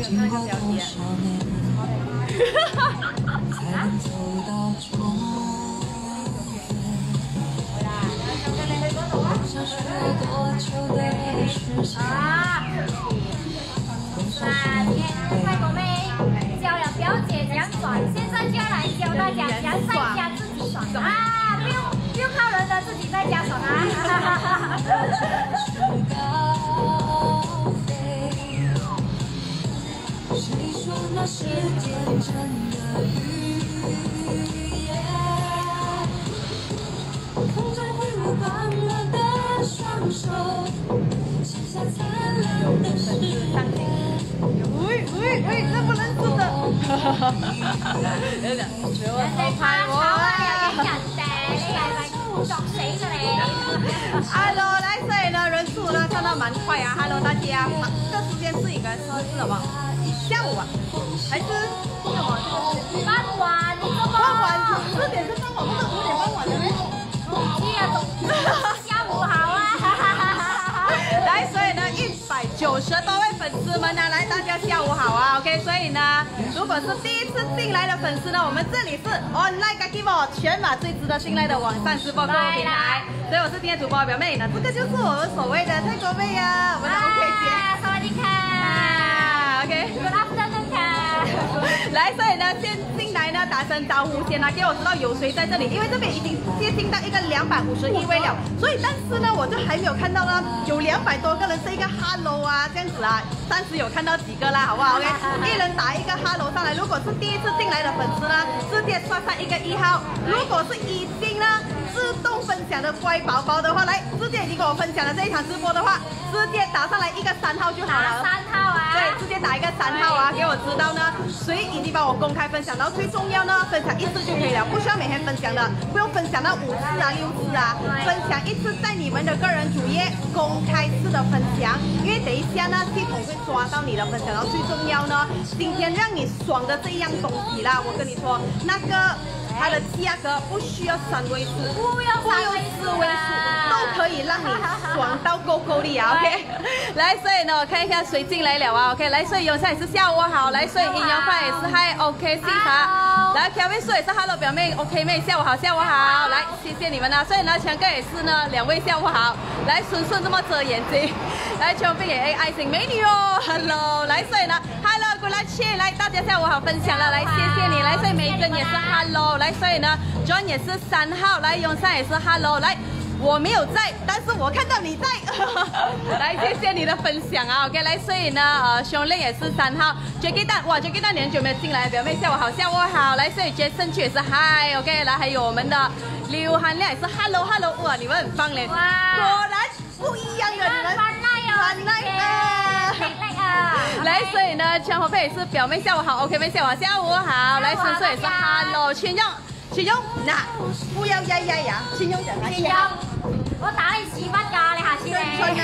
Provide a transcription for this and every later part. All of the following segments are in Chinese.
看那个表姐。啊！泰国妹教了表姐怎样爽，现在就要来教大家怎样在家自己爽啊！不用靠人的，自己在家爽啊！谁说那是天真的语言？风筝挥舞斑斓的双手，写下灿烂的誓言。喂，这不能吃的。有點拍我啊！Hello， 来，所以呢，人数呢上到蛮快啊。Hello， 大家，这时间是应该是什么？下午啊，还是什么？傍晚？傍晚4点是傍晚，不是5点傍晚的咩？下午好啊！来，所以呢，190多位粉丝们呢，来大家下午好啊 ，OK。所以呢，如果是第一次进来的粉丝呢，我们这里是 Online Gakivo 全马最值得信赖的网上直播购物平台。所以我是今天主播表妹呢，这个就是我们所谓的泰国妹啊，我们的 OK 姐。สวัสดีค่ะ ，OK。Good afternoon ค่ะ来，所以呢，先进来呢，打声招呼先啊，给我知道有谁在这里，因为这边已经接近到一个251位了，所以但是呢，我就还没有看到呢，有200多个人是一个 Hello 啊，这样子啊，暂时有看到几个啦，好不好 ？OK， 一人打一个 Hello 上来。如果是第一次进来的粉丝呢，直接刷上一个1号；如果是已经呢自动分享的乖宝宝的话，来，直接已经跟我分享了这一场直播的话，直接打上来一个3号就好了。3号啊。对，直接打一个3号啊，给我知道呢，谁已经帮我公开分享，然后最重要呢，分享1次就可以了，不需要每天分享的，不用分享到5次啊、6次啊，分享1次在你们的个人主页公开式的分享，因为等一下呢，系统会抓到你的分享，然后最重要呢，今天让你爽的这样东西啦，我跟你说，那个它的价格不需要3位数，不用4位数，都可以让你爽到够够力啊 ！OK， 来，所以呢，我看一下谁进来了啊 ！OK， 来，所以永山也是下午好，来，所以阴阳饭也是嗨 OK， 谢谢。来 ，Kevin 说也是 Hello 表妹 OK 妹，下午好，下午好，来，谢谢你们啊！所以呢，强哥也是呢，2位下午好，来，顺顺这么遮眼睛，来，琼碧也爱心美女哦 ，Hello， 来，所以呢 ，Hello， good luck， 来，大家下午好，分享了，来，谢谢你，来，所以梅珍也是 Hello， 来，所以呢 ，John 也是3号，来，永山也是 Hello， 来。我没有在，但是我看到你在。来，谢谢你的分享啊 ，OK， 来，所以呢，兄弟也是3号 ，Jacky 蛋，哇 ，Jacky 蛋你很久没有进来，表妹下午好，下午好，来，所以 Jason 也是 Hi，OK， 来，还有我们的刘涵亮也是 Hello， 哇，你们很棒嘞，果然不一样的你们，很耐啊，来，所以呢，全红配也是表妹下午好 ，OK 妹下午好，下午好，来，顺顺也是 Hello， 群用。群用，那不要呀，群用讲啊，群用，我打你10巴噶，你下次嚟。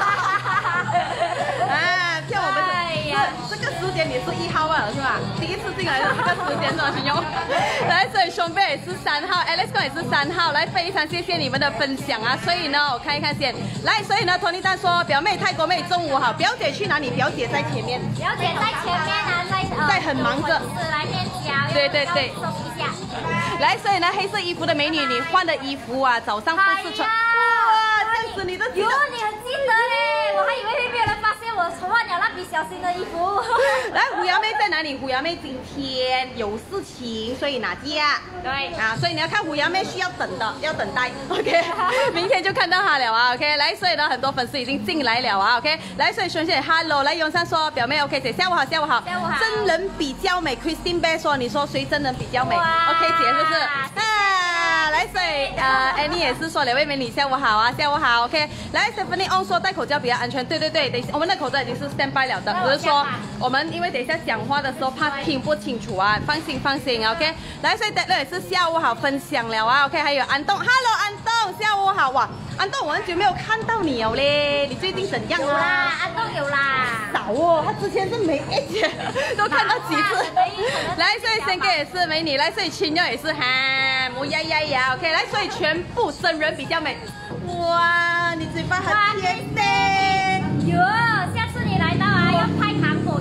啊，像我们这个时间你是1号啊，是吧？第一次进来的这个时间是吧，群用？来，所以兄弟也是3号 ，Alex 哥也是3号，来，非常谢谢你们的分享啊！所以呢，我看一看先，来，所以呢，Tony 蛋说表妹泰国妹中午好，表姐去哪里？表姐在前面。表姐在前面啊，在很忙着。来面交。对。收一下。来，所以呢，黑色衣服的美女，你换的衣服啊，早上不是穿，哇，这样子你都记得，你很记得嘞，我还以为会没有人发现我换了蜡笔小新的衣服。来，虎牙妹在哪里？虎牙妹今天有事情，所以拿假。对啊，所以你要看虎牙妹需要等的，要等待。OK， 明天就看到她了啊。OK， 来，所以呢，很多粉丝已经进来了啊。OK， 来，所以熊姐 Hello， 来，永山说表妹 OK 姐，下午好，下午好。真人比较美 ，Christine Bay 说，你说谁真人比较美 ？OK 姐是不是？啊，来，所以Annie 也是说2位美女下午好啊，下午好 OK。来 Stephanie On 说戴口罩比较安全，对，等我们的口罩已经是 standby 了的，只是说我们因为等一下讲话的时候怕听不清楚啊，放心 OK。来，所以 Dad 也是下午好分享了啊 OK， 还有安东 ，Hello 安东，下午好哇，安东我很久没有看到你了嘞，你最近怎样啊？有啦，安东有啦，少哦，他之前是没都看到几次。来，所以森哥也是美女，来，所以青妞也是哈，我呀 OK， 来，所以全部真人比较美，哇，你嘴巴很甜呢。哟，下次你来到啊，要拍糖果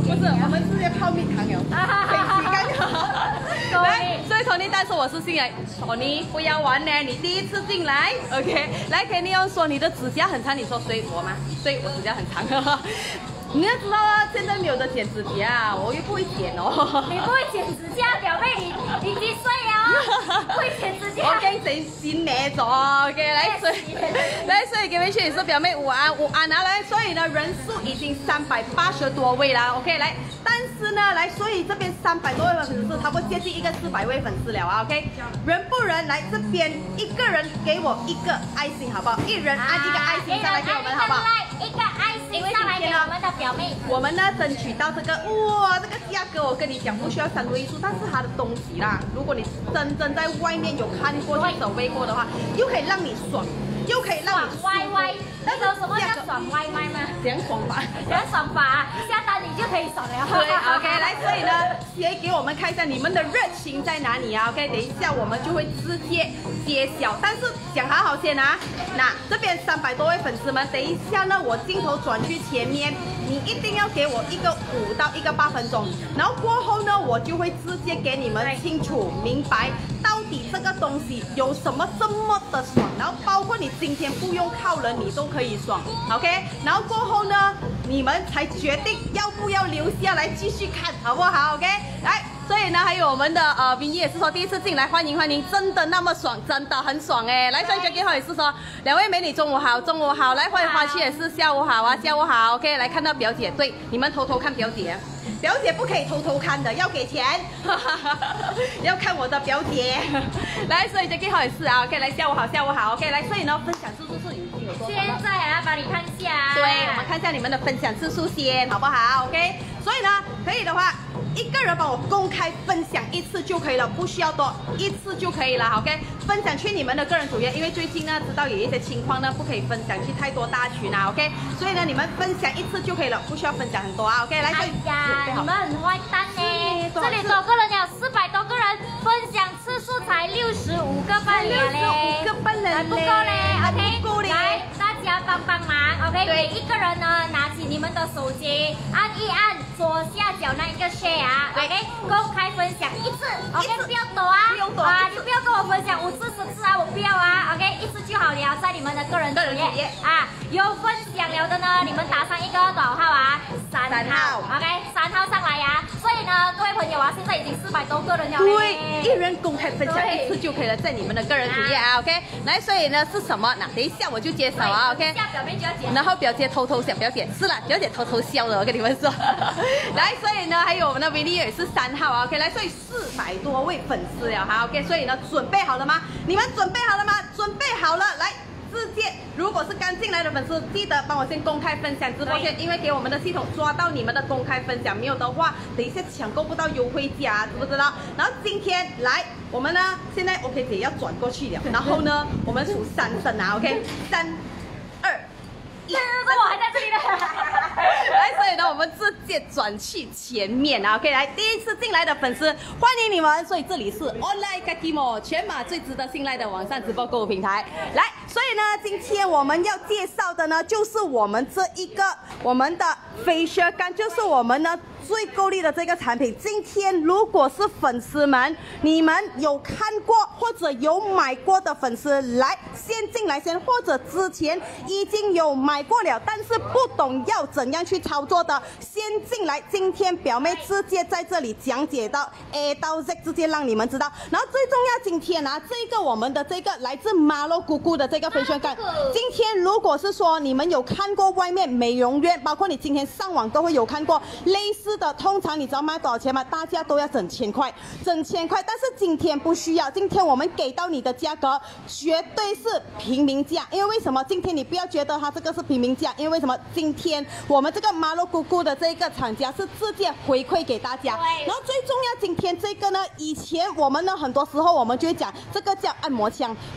不是，我们直接泡蜜糖了，很刚好。来，所以 Tony， 但是我是新来 ，Tony 不要玩呢，你第一次进来 ，OK？ 来，Kenny 说你的指甲很长，你说谁我吗？对，我指甲很长。你要知道啊，现在没有得剪指甲，我又不会剪哦。 你不会剪指甲，表妹你几岁啊？不会剪指甲。 我驚整剪歪咗，OK， 來，所以各位學員是表妹午安啊，來，所以呢人數已經380多位啦 ，OK， 來，但是呢，來，所以這邊300多位粉絲，差不多接近一個400位粉絲了啊 ，OK， 人不人來這邊一個人給我一個愛心，好不好？一人按一個愛心上來給我們，好不好？ 一個愛心上來給我們的表妹。 我們呢爭取到這個，哇，這個價格我跟你講不需要3位數，但是它的東西啦，如果你真正在外面有看過、去手背過的話，又可以讓你爽，又可以讓你歪歪。那時候什麼叫爽歪歪嗎？ 怎樣爽法？ 怎樣爽法啊？下單你就可以爽了。 對 ，OK， 來，所以呢，先給我們看一下你們的熱情在哪裡啊 ？OK， 等一下我們就會直接揭曉。但是講好好先啊，那這邊300多位粉絲們，等一下呢，我鏡頭轉去前面，你一定要給我一個5到一個8分鐘，然後過後呢，我就會直接給你們清楚明白到底這個東西有什麼這麼的爽，然後包括你今天不用靠人，你都可以爽 ，OK， 然後過後呢，你們才決定要不要留下來繼續看，好不好 ？OK， 來，所以呢，還有我們的Vinny也是說第一次進來，歡迎歡迎，真的那麼爽，真的很爽哎！來，所以 Jackie 也是說2位美女中午好，中午好，來，歡迎花期也是下午好啊，下午好 ，OK， 來看到表姐，對，你們偷偷看表姐。表姐不可以偷偷看的，要給錢，要看我的表姐。來，所以 Jackie 好也是啊 ，OK， 來下午好，下午好 ，OK， 來，所以呢，分享次數是已經有多少？ 現在啊，幫你看一下。 對，我們看一下你們的分享次數先，好不好 ？OK， 所以呢，可以的話，一個人幫我公開分享1次就可以了，不需要多，1次就可以了 ，OK。分享去你們的個人主頁，因為最近呢，知道有一些情況呢，不可以分享去太多大群啊 ，OK。所以呢，你們分享1次就可以了，不需要分享很多啊 ，OK。來， 哎呀，你們很壞蛋呢，這裡多個人有400多個人，分享次數才65個半了嘞，還不夠嘞 ，OK。來，大家幫幫忙 ，OK。每一個人呢，拿起你們的手機，按一按左下角那一個 share 啊 ，OK。公開分享1次 ，OK， 不要躲啊，不用躲啊，你不要跟我分享5次10次啊，我不要啊 ，OK， 1次就好了，在你們的個人主頁啊，有分享了的呢，你們打上一個多少號啊？3號 ，OK， 3號上來呀。所以呢，各位朋友啊，現在已經400多個人了。 對，一人公開分享1次就可以了，在你們的個人主頁啊 ，OK。來，所以呢是什麼？那等一下我就介紹啊 ，OK。 下表妹就要介紹。 然後表姐偷偷笑，表姐是啦，表姐偷偷笑的，我跟你們說。來，所以呢，還有我們的 Vinny 也是3號啊 ，OK。來，所以400多位粉絲了哈 ，OK。所以呢，準備好了嗎？你們準備好了嗎？準備好了，來。直接，如果是剛進來的粉絲，記得幫我先公開分享直播間，因為給我們的系統抓到你們的公開分享，沒有的話，等一下搶購不到優惠價，知不知道？然後今天來，我們呢，現在 OK 姐要轉過去了，然後呢，我們數3聲啊 ，OK， 3、2、1， 我還在這裡呢。 來，所以呢，我們直接轉去前面啊 ，OK， 來，第一次進來的粉絲，歡迎你們，所以這裡是 Online Kakimo 全馬最值得信賴的網上直播購物平台，來。所以呢，今天我們要介紹的呢，就是我們這一個我們的 facial gun，就是我們呢最夠力的這個產品。今天如果是粉絲們，你們有看過或者有買過的粉絲，來先進來先，或者之前已經有買過了，但是不懂要怎樣去操作的，先進來。今天表妹直接在這裡講解到 A 到 Z， 直接讓你們知道。然後最重要，今天啊，這個我們的這個來自馬洛姑姑的這個facial gun，今天如果是說你們有看過外面美容院，包括你今天上網都會有看過類似的，通常你知道賣多少錢嗎？大家都要整1000塊，整1000塊。但是今天不需要，今天我們給到你的價格絕對是平民價。因為為什麼？今天你不要覺得它這個是平民價，因為為什麼？今天我們這個馬洛姑姑的這個廠家是直接回饋給大家。然後最重要，今天這個呢，以前我們呢很多時候我們就會講這個叫按摩槍。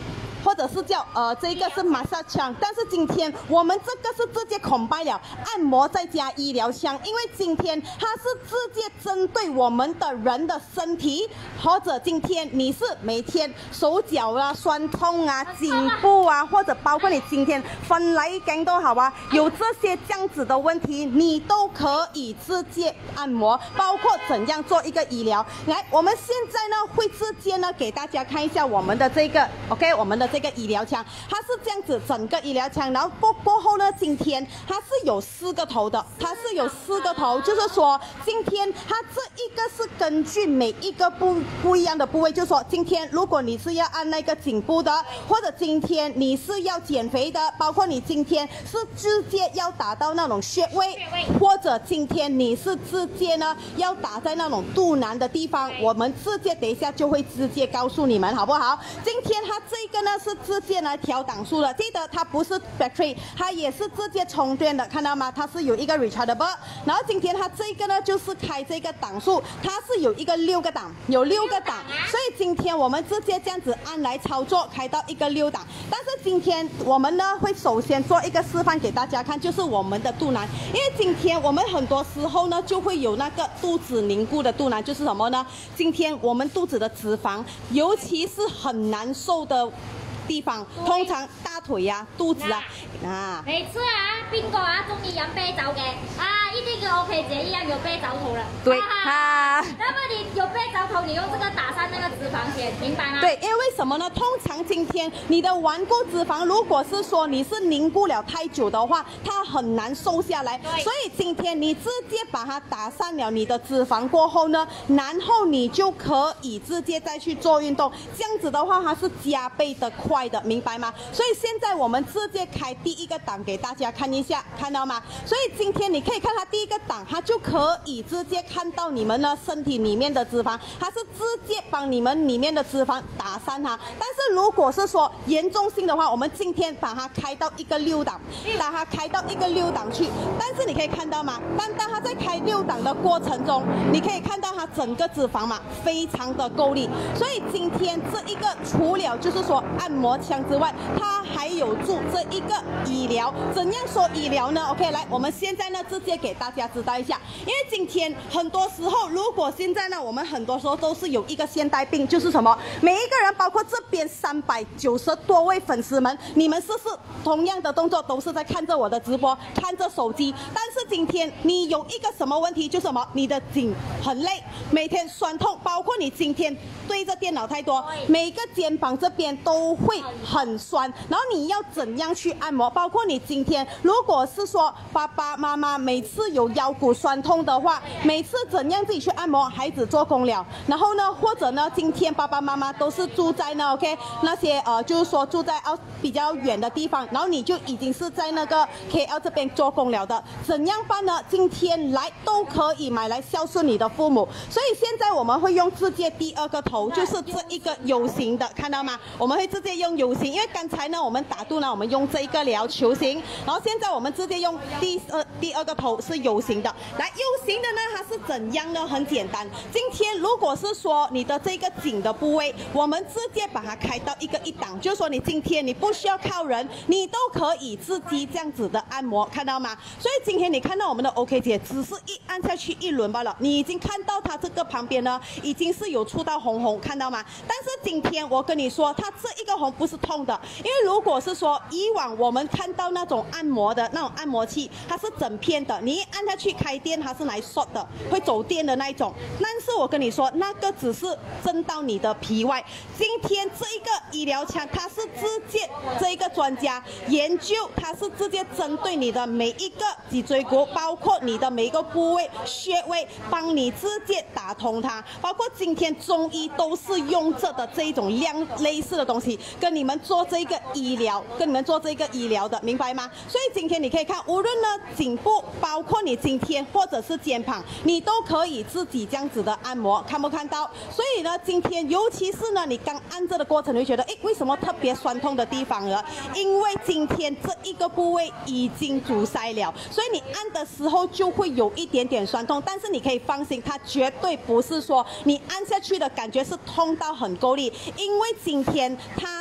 或者是叫这个是massage枪，但是今天我们这个是直接combine了按摩再加医疗枪，因为今天它是直接针对我们的人的身体，或者今天你是每天手脚啊酸痛啊、颈部啊，或者包括你今天分来根都好啊，有这些这样子的问题，你都可以直接按摩，包括怎样做一个医疗。来，我们现在呢会直接呢给大家看一下我们的这个 OK， 我们的这个医疗枪，它是这样子整个医疗枪，然后过后呢，今天它是有4个头的，它是有4个头，就是说今天它这一个是根据每一个不一样的部位，就是说今天如果你是要按那个颈部的，或者今天你是要减肥的，包括你今天是直接要打到那种穴位，或者今天你是直接呢要打在那种肚腩的地方，我们直接等一下就会直接告诉你们好不好？今天它这个呢是直接来调档数的，记得它不是 battery， 它也是直接充电的，看到吗？它是有一个 rechargeable， 然后今天它这个呢就是开这个档数，它是有一个6个档，有6个档，所以今天我们直接这样子按来操作，开到一个6档。但是今天我们呢会首先做一个示范给大家看，就是我们的肚腩，因为今天我们很多时候呢就会有那个肚子凝固的肚腩，就是什么呢？今天我们肚子的脂肪，尤其是很难受的地方，通常大腿呀、肚子啊， 每次邊個中意飲啤酒嘅一定跟 OK 姐一樣有啤酒頭了。 對那麼你有啤酒頭，你用這個打散那個脂肪先，明白嗎？ 對，因為什麼呢？通常今天你的頑固脂肪，如果是說你是凝固了太久的話，它很難瘦下來。所以今天你直接把它打散了你的脂肪過後呢，然後你就可以直接再去做運動，這樣子的話它是加倍的快的，明白嗎？所以現在我們直接開第一個檔給大家看一下，看到嗎？所以今天你可以看它第一個檔，它就可以直接看到你們呢身體裡面的脂肪，它是直接幫你們裡面的脂肪打散它。但是如果是說嚴重性的話，我們今天把它開到一個6檔，把它開到一個6檔去。但是你可以看到嗎？當它在開6檔的過程中，你可以看到它整個脂肪嘛，非常的夠力。所以今天這一個除了就是說按摩槍之外，它還有做這一個醫療。怎樣說醫療呢 ？OK， 來，我們現在呢直接給大家知道一下，因為今天很多時候，如果現在呢，我們很多時候都是有一個現代病，就是什麼？每一個人，包括這邊390多位粉絲們，你們是不是同樣的動作都是在看着我的直播，看着手機？但是今天你有一個什麼問題，就是什麼？你的頸很累，每天酸痛，包括你今天對着電腦太多，每個肩膀這邊都會很酸，然後你要怎樣去按摩？包括你今天如果是說爸爸媽媽每次有腰骨酸痛的話，每次怎樣自己去按摩？孩子做工了，然後呢，或者呢，今天爸爸媽媽都是住在呢 OK 那些就是說住在比較遠的地方，然後你就已經是在那個 KL 這邊做工了的，怎樣辦呢？今天來都可以買來孝順你的父母，所以現在我們會用直接第2個頭，就是這一個 U 型的，看到嗎？我們會直接用 U 型，因為剛才呢我們打肚呢，我們用這一個療球型，然後現在我們直接用第二個頭是 U 型的。來 U 型的呢，它是怎樣呢？很簡單，今天如果是說你的這個頸的部位，我們直接把它開到一個1檔，就是說你今天你不需要靠人，你都可以自己這樣子的按摩，看到嗎？所以今天你看到我們的 OK 姐只是一按下去1輪罷了，你已經看到它這個旁邊呢已經是有出到紅紅，看到嗎？但是今天我跟你說，它這一個紅不是痛的，因為如果是說以往我們看到那種按摩的那種按摩器，它是整片的，你一按下去開電，它是來 short 的，會走電的那一種。但是我跟你說，那個只是震到你的皮外。今天這一個醫療槍，它是直接這一個專家研究，它是直接針對你的每一個脊椎骨，包括你的每一個部位穴位，幫你直接打通它。包括今天中醫都是用這一種類似的東西，跟你們做這個醫療，的，明白嗎？所以今天你可以看，無論呢頸部，包括你今天或者是肩膀，你都可以自己這樣子的按摩，看不看到？所以呢，今天尤其是呢，你剛按着的過程，你會覺得，為什麼特別酸痛的地方呢？因為今天這一個部位已經阻塞了，所以你按的時候就會有一點點酸痛，但是你可以放心，它絕對不是說你按下去的感覺是痛到很夠力，因為今天它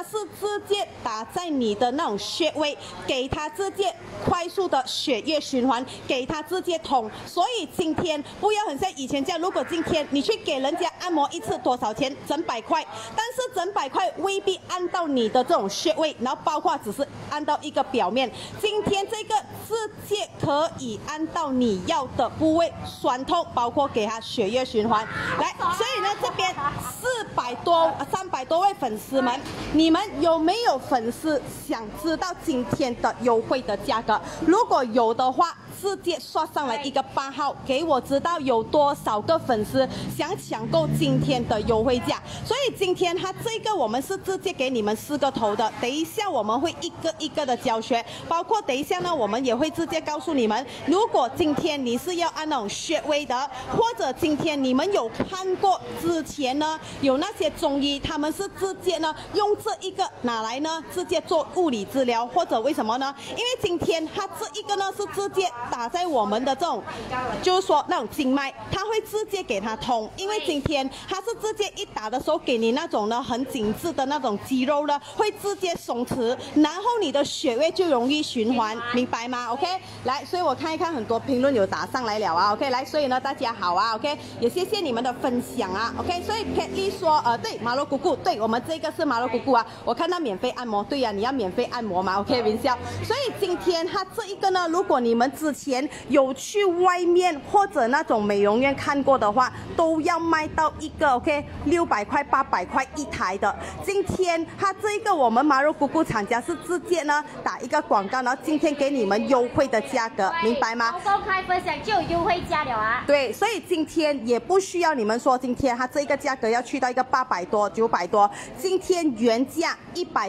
是直接打在你的那种穴位，给它直接快速的血液循环，给它直接通。所以今天不要很像以前这样，如果今天你去给人家按摩一次多少钱？整100块，但是整100块未必按到你的这种穴位，然后包括只是按到一个表面。今天这个直接可以按到你要的部位，酸痛，包括给它血液循环。来，所以呢，这边300多位粉丝们，你们有没有粉丝想知道今天的优惠的价格？如果有的话，直接刷上来一个8号，给我知道有多少个粉丝想抢购今天的优惠价。所以今天它这个我们是直接给你们4个头的，等一下我们会一个一个的教学，包括等一下呢，我们也会直接告诉你们，如果今天你是要按那种穴位的，或者今天你们有看过之前呢，有那些中医他们是直接呢用这一个拿来呢直接做物理治疗，或者为什么呢？因为今天它这一个呢是直接打在我们的这种，就是说那种经脉，它会直接给它通。因为今天它是直接一打的时候，给你那种呢很紧致的那种肌肉呢，会直接松弛，然后你的血液就容易循环，明白吗 ？OK， 来，所以我看一看很多评论有打上来了啊 ，OK， 来，所以呢大家好啊 ，OK， 也谢谢你们的分享啊 ，OK， 所以 Patty 说，对，马罗姑姑，对我们这个是马罗姑姑啊，我看到免费按摩，对呀、你要免费按摩嘛 ，OK， 微笑。所以今天它这一个呢，如果你们之前有去外面或者那种美容院看过的话，都要卖到一个 OK600块、800块一台的。今天它这个我们马肉姑姑厂家是直接呢打一个广告，然后今天给你们优惠的价格，明白吗？ 公开分享就有优惠价了啊。 对，所以今天也不需要你们说今天它这个价格要去到一个800多、900多，今天原价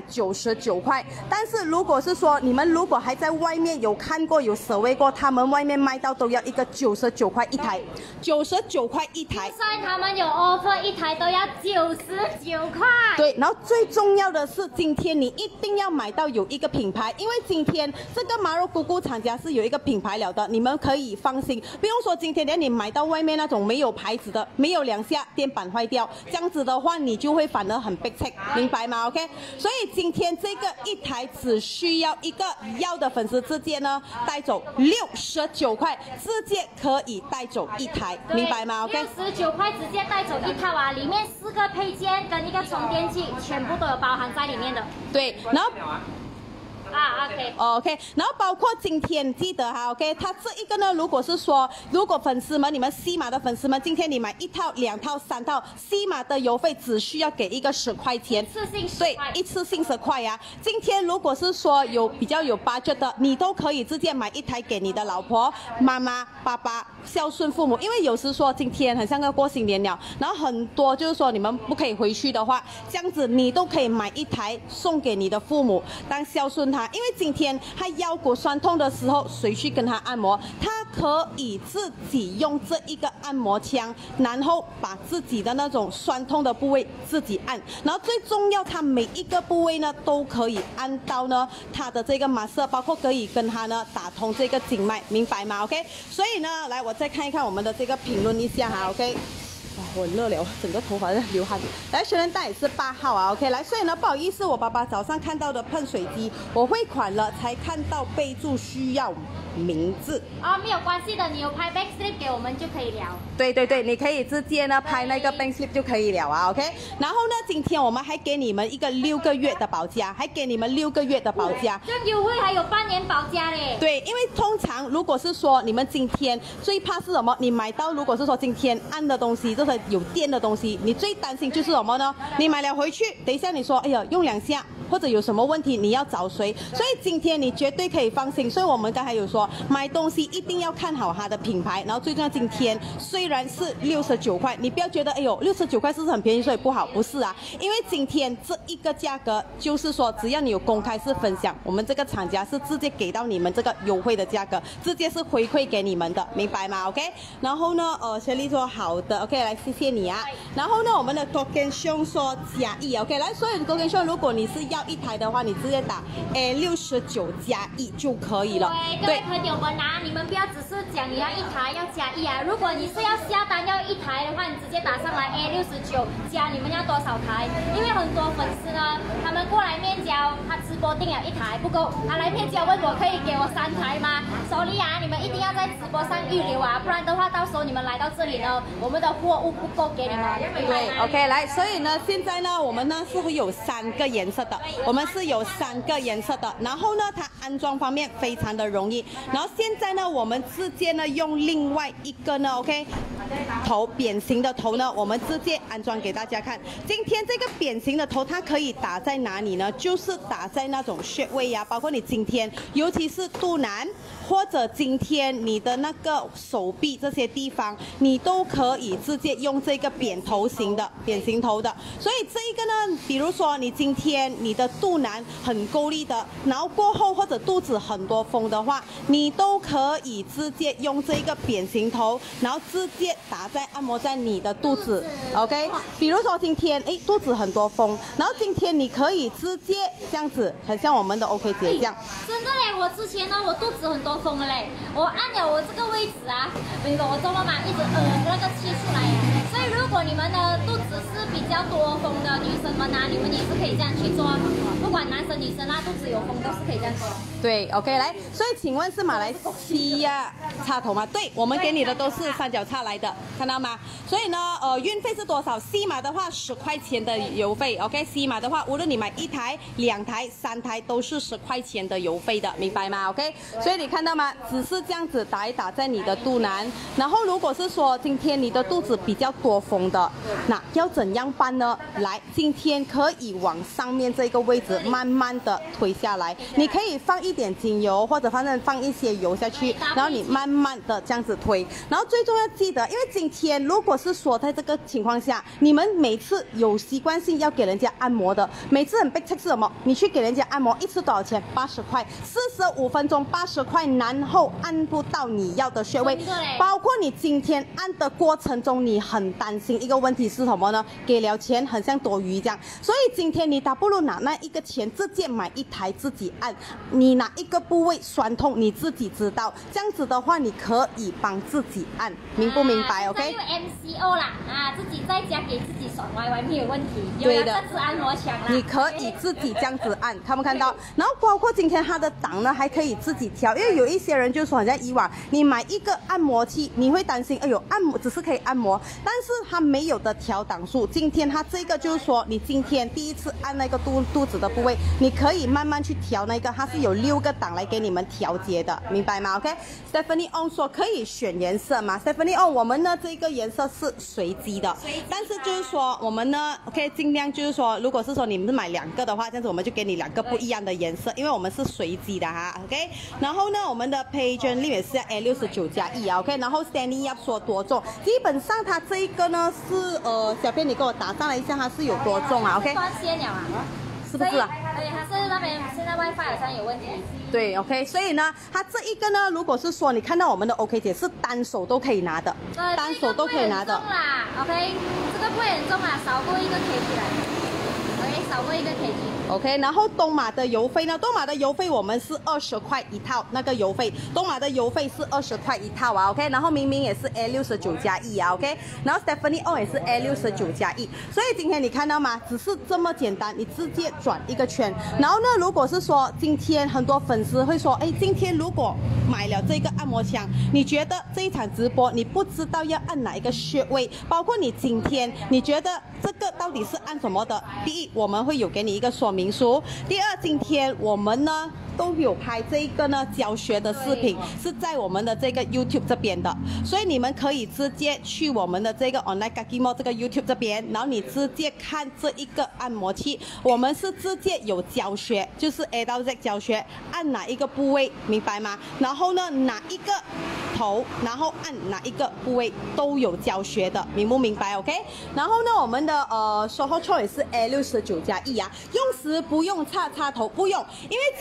199块。但是如果是说你们如果还在外面有看过有survey过，他们外面卖到都要一个99块一台，99块一台。 现在他们有 offer， 一台都要99块。 对，然后最重要的是今天你一定要买到有一个品牌，因为今天这个马肉姑姑厂家是有一个品牌了的，你们可以放心，不用说今天连你买到外面那种没有牌子的，没有2下电板坏掉，这样子的话你就会反而很被刺，明白吗 ？OK， 所以今天这个一台只需要一个要的粉丝直接呢带走69块，直接可以带走一台，明白吗 ？OK，69 块直接带走一套啊，里面4个配件跟一个充电器全部都有包含在里面的。 对，然后。OK， 然后包括今天记得哈 ，OK， 它这一个呢，如果是说，如果粉丝们，你们西马的粉丝们，今天你买1套、2套、3套，西马的邮费只需要给一个10块钱， 一次性10块， 对，一次性10块呀。今天如果是说有比较有 budget 的，你都可以直接买一台给你的老婆、妈妈、爸爸孝顺父母，因为有时说今天很像要过新年了，然后很多就是说你们不可以回去的话，这样子你都可以买一台送给你的父母当孝顺他。因为今天他腰骨酸痛的时候，谁去跟他按摩？他可以自己用这一个按摩枪，然后把自己的那种酸痛的部位自己按，然后最重要，他每一个部位呢都可以按到呢他的这个马色，包括可以跟他呢打通这个经脉，明白吗 ？OK， 所以呢，来我再看一看我们的这个评论一下哈 ，OK。哇，我很热了，整个头发在流汗。来，学员带也是8号啊 ，OK， 来，所以呢，不好意思，我爸爸早上看到的喷水机，我汇款了才看到备注需要名字。 没有关系的，你有拍 bank slip 给我们就可以聊。 对对对，你可以直接呢拍那个 bank slip 就可以了啊 ，OK。然后呢，今天我们还给你们一个6个月的保价，还给你们6个月的保价。 这优惠还有半年保价嘞。 对，因为通常如果是说你们今天最怕是什么？你买到如果是说今天按的东西，就是有电的东西，你最担心就是什么呢？你买了回去，等一下你说，哎呀，用2下。或者有什么问题你要找谁？所以今天你绝对可以放心。所以我们刚才有说，买东西一定要看好它的品牌。然后最重要，今天虽然是69块，你不要觉得哎呦69块是不是很便宜，所以不好？不是啊，因为今天这一个价格就是说，只要你有公开式分享，我们这个厂家是直接给到你们这个优惠的价格。 直接是回馈给你们的，明白吗 ？OK， 然后呢，雪莉说好的 ，OK， 来谢谢你啊。然后呢，我们的多根兄说加1 ，OK， 来，所以多根兄，如果你是要一台的话，你直接打69加1就可以了。 对，各位朋友们啊，你们不要只是讲你要一台要加1啊，如果你是要下单要一台的话，你直接打上来69加你们要多少台？因为很多粉丝呢，他们过来面交，他直播订了一台不够，他来面交问我可以给我3台吗？所以啊，你们一定要在直播上预留啊，不然的话，到时候你们来到这里呢，我们的货物不够给你们。 对 ，OK， 来，所以呢，现在呢，我们呢是会有3个颜色的，我们是有3个颜色的，然后呢，它安装方面非常的容易，然后现在呢，我们直接呢用另外一个呢 ，OK， 头扁形的头呢，我们直接安装给大家看。今天这个扁形的头，它可以打在哪里呢？就是打在那种穴位呀，包括你今天，尤其是肚腩。或者今天你的那个手臂这些地方，你都可以直接用这个扁形头的。所以这一个呢，比如说你今天你的肚腩很够力的，然后过后或者肚子很多风的话，你都可以直接用这个扁形头，然后直接打在按摩在你的肚子 ，OK？ 比如说今天肚子很多风，然后今天你可以直接这样子，很像我们的 OK 姐这样。 真的嘞，我之前呢我肚子很多风了嘞，我按了我这个位置啊，我做妈妈一直那个气出来呀。所以如果你们的肚子是比较多风的女生们啊，你们也是可以这样去做，不管男生女生啊，肚子有风都是可以这样做。对 ，OK， 来，所以请问是马来西亚插头吗？对，我们给你的都是三角插来的，看到吗？所以呢，运费是多少 ？C 码的话10块钱的邮费 ，OK，C 码的话，无论你买1台、2台、3台都是10块钱的邮费的，明白吗 ？OK， 所以你看到吗？只是这样子打一打在你的肚腩，然后如果是说今天你的肚子比较多风的，那要怎样办呢？来，今天可以往上面这个位置慢慢的推下来，你可以放一点精油或者放一些油下去，然后你慢慢的这样子推，然后最重要记得，因为今天如果是说在这个情况下，你们每次有习惯性要给人家按摩的，每次很被测是什么？你去给人家按摩一次多少钱？80块，45分钟80块，然后按不到你要的穴位，包括你今天按的过程中，你很担心一个问题是什么呢？给了钱很像多余这样，所以今天你不如拿那一个钱直接买一台自己按，你哪一个部位酸痛你自己知道，这样子的话你可以帮自己按，明不明白 ？OK？ MCO 啦，自己在家给自己爽歪歪没有问题， 对的， 这支按摩枪啦， 你可以自己这样子按，看不看到？然后包括今天它的档呢还可以自己调，因为有一些人就说，好像以往你买一个按摩器，你会担心，哎呦，按摩只是可以按摩，但是它没有的调档数。今天它这个就是说，你今天第一次按那个肚子的部位，你可以慢慢去调那个，它是有6个档来给你们调节的，明白吗 ？OK？Stephanie On 说可以选颜色吗 ？Stephanie On， 我们呢这个颜色是随机的，但是就是说我们呢 ，OK， 尽量就是说，如果是说你们是买2个的话，这样子我们就给你2个不一样的颜色，因为我们是随机的哈 ，OK？ 然后呢，我们的 Page 也是69加1啊 ，OK？ 然后 Standing Up 说多重，基本上它这一个呢是小编你给我打上来一下，它是有多重啊 ？OK？ 断线了啊？ 是不是啊？ 对，它是那边现在 WiFi 好像有问题。 对 ，OK， 所以呢，它这一个呢，如果是说你看到我们的 OK 姐是单手都可以拿的，单手都可以拿的。 重啦 ，OK， 这个不会很重啦，少过1个 kg 来。OK， 少过1个 kg。OK， 然后东马的邮费呢？东马的邮费我们是20块一套，那个邮费，东马的邮费是20块一套啊 ，OK。然后明明也是69加1啊 ，OK。然后 Stephanie O 也是69加1，所以今天你看到吗？只是这么简单，你直接转一个圈。然后呢，如果是说今天很多粉丝会说，哎，今天如果买了这个按摩枪，你觉得这一场直播你不知道要按哪一个穴位，包括你今天你觉得这个到底是按什么的？第一，我们会有给你一个说明书；第二，今天我们呢都有拍这一个呢教学的视频，是在我们的这个 YouTube 这边的，所以你们可以直接去我们的这个 Online Gagimo 这个 YouTube 这边，然后你直接看这一个按摩器，我们是直接有教学，就是 A 到 Z 教学，按哪一个部位，明白吗？然后呢，哪一个头，然后按哪一个部位都有教学的，明不明白 ？OK？ 然后呢，我们的SOHO CHO也是69加1啊，用时不用插头不用，因为今天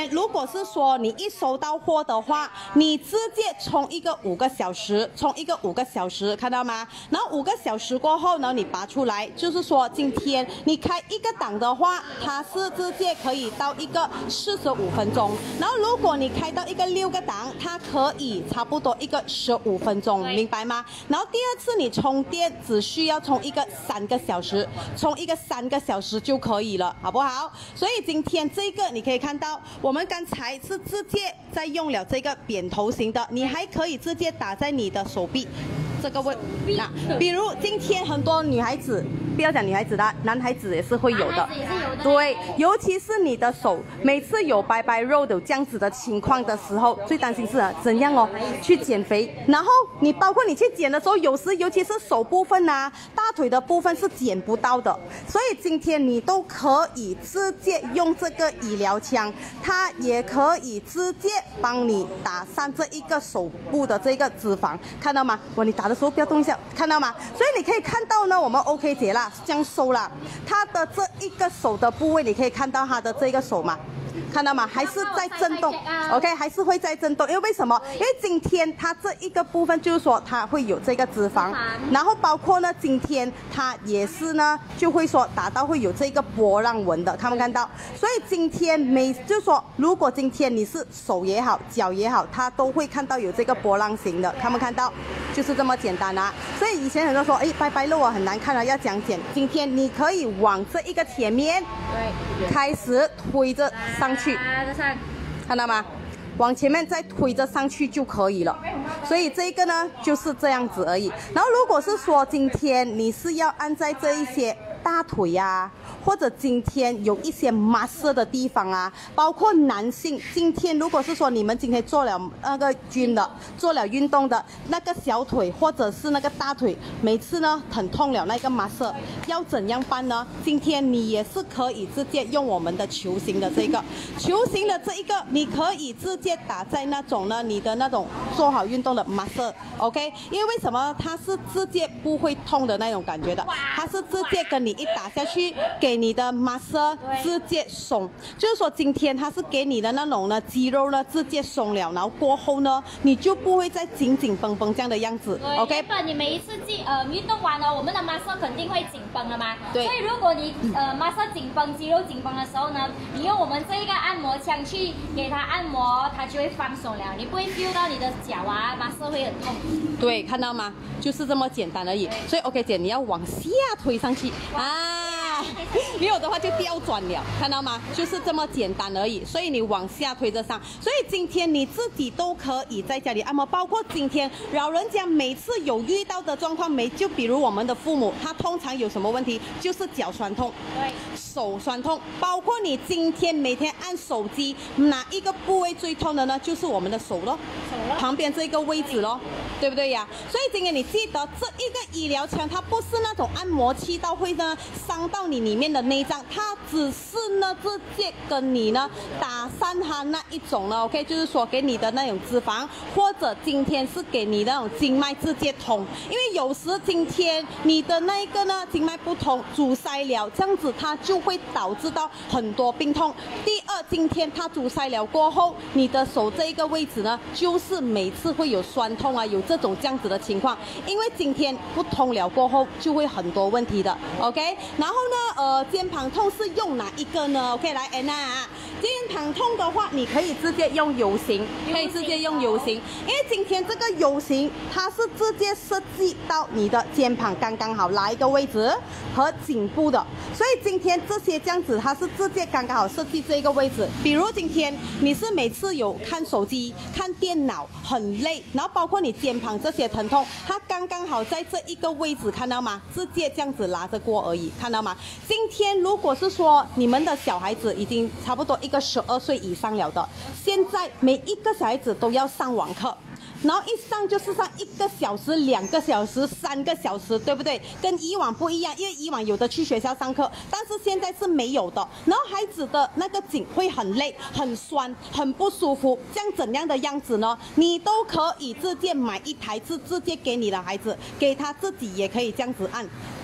如果是说你一收到货的话，你直接冲一个5个小时，看到吗？然后5个小时过后呢，你拔出来，就是说今天你开一个档的话，它是直接可以到一个45分钟。然后如果你开到一个6个档，它可以差不多一个15分钟，明白吗？然后第二次你充电只需要充一个3个小时，充一个3个小时就可以了，好不好？所以今天这个你可以看到，我们刚才是直接在用了这个扁头型的，你还可以直接打在你的手臂这个位。那比如今天很多女孩子，不要讲女孩子的，男孩子也是会有的。对，尤其是你的手，每次有白白肉有这样子的情况的时候，最担心是怎样哦？去减肥，然后你包括你去减的时候，有时尤其是手部分啊、大腿的部分是减不到的，所以今天你都可以直接用这个医疗枪，它也可以直接帮你打散这一个手部的这个脂肪，看到吗？你打的时候不要动一下，看到吗？所以你可以看到呢，我们 OK 姐啦，这样收啦，它的这一个手的部位，你可以看到它的这个手嘛。看到吗？还是在震动 ，OK， 还是会在震动。因为为什么？因为今天它这一个部分就是说它会有这个脂肪，然后包括呢，今天它也是呢，就会说打到会有这个波浪纹的，看没看到？所以今天就是说，如果今天你是手也好，脚也好，它都会看到有这个波浪形的，看没看到？就是这么简单啊。所以以前很多说，白白肉啊很难看啊，要讲剪。今天你可以往这一个前面，对，开始推着上去，看到吗？往前面再推着上去就可以了。所以这个呢就是这样子而已。然后如果是说今天你是要按在这一些大腿啊，或者今天有一些 muscle 的地方啊，包括男性，今天如果是说你们今天做了那个gym的，做了运动的那个小腿或者是那个大腿，每次呢很痛了那个 muscle， 要怎样办呢？今天你也是可以直接用我们的球形的这个，球形的这一个，你可以直接打在那种呢你的那种做好运动的 muscle，OK？ 因为为什么它是直接不会痛的那种感觉的，它是直接跟你一打下去，给你的 muscle 直接松，就是说今天它是给你的那种呢肌肉呢直接松了，然后过后呢你就不会再紧紧绷绷这样的样子。OK， 原本你每一次运动完了，我们的 muscle 肯定会紧绷了嘛。 对。 所以如果你muscle 紧绷、肌肉紧绷的时候呢，你用我们这一个按摩枪去给它按摩，它就会放松了，你不会 feel 到你的脚啊 muscle 会很痛。 对，看到吗？就是这么简单而已。所以 OK 姐，你要往下推上去啊，没有的话就掉转了，看到吗？就是这么简单而已。所以你往下推着上，所以今天你自己都可以在家里按摩，包括今天老人家每次有遇到的状况，就比如我们的父母，他通常有什么问题？就是脚酸痛，对，手酸痛，包括你今天每天按手机，哪一个部位最痛的呢？就是我们的手咯，旁边这个位置咯，对不对呀？所以今天你记得这一个医疗枪，它不是那种按摩器到会呢伤到你里面的内脏，它只是呢直接跟你呢打散它那一种呢 ，OK， 就是说给你的那种脂肪，或者今天是给你那种经脉直接通，因为有时今天你的那一个呢经脉不通，阻塞了，这样子它就会导致到很多病痛。第二，今天它阻塞了过后，你的手这一个位置呢，就是每次会有酸痛啊，有这样子的情况，因为今天不通了过后就会很多问题的 ，OK。然后呢，肩膀痛是用哪一个呢 ？OK， 来 Anna 啊，肩膀痛的话，你可以直接用 U 型，可以直接用 U 型，因为今天这个 U 型它是直接设计到你的肩膀刚刚好哪一个位置和颈部的，所以今天这些这样子它是直接刚刚好设计这个位置。比如今天你是每次有看手机、看电脑很累，然后包括你肩膀这些疼痛，它刚刚好在这一个位置，看到吗？直接这样子拿着过而已，看到吗？今天如果是说你们的小孩子已经差不多一个12岁以上了的，现在每一个小孩子都要上网课。然后一上就是上1个小时、2个小时、3个小时，对不对？跟以往不一样，因为以往有的去学校上课，但是现在是没有的。然后孩子的那个颈会很累、很酸、很不舒服，这样怎样的样子呢？你都可以直接买一台直接给你的孩子，给他自己也可以这样子按。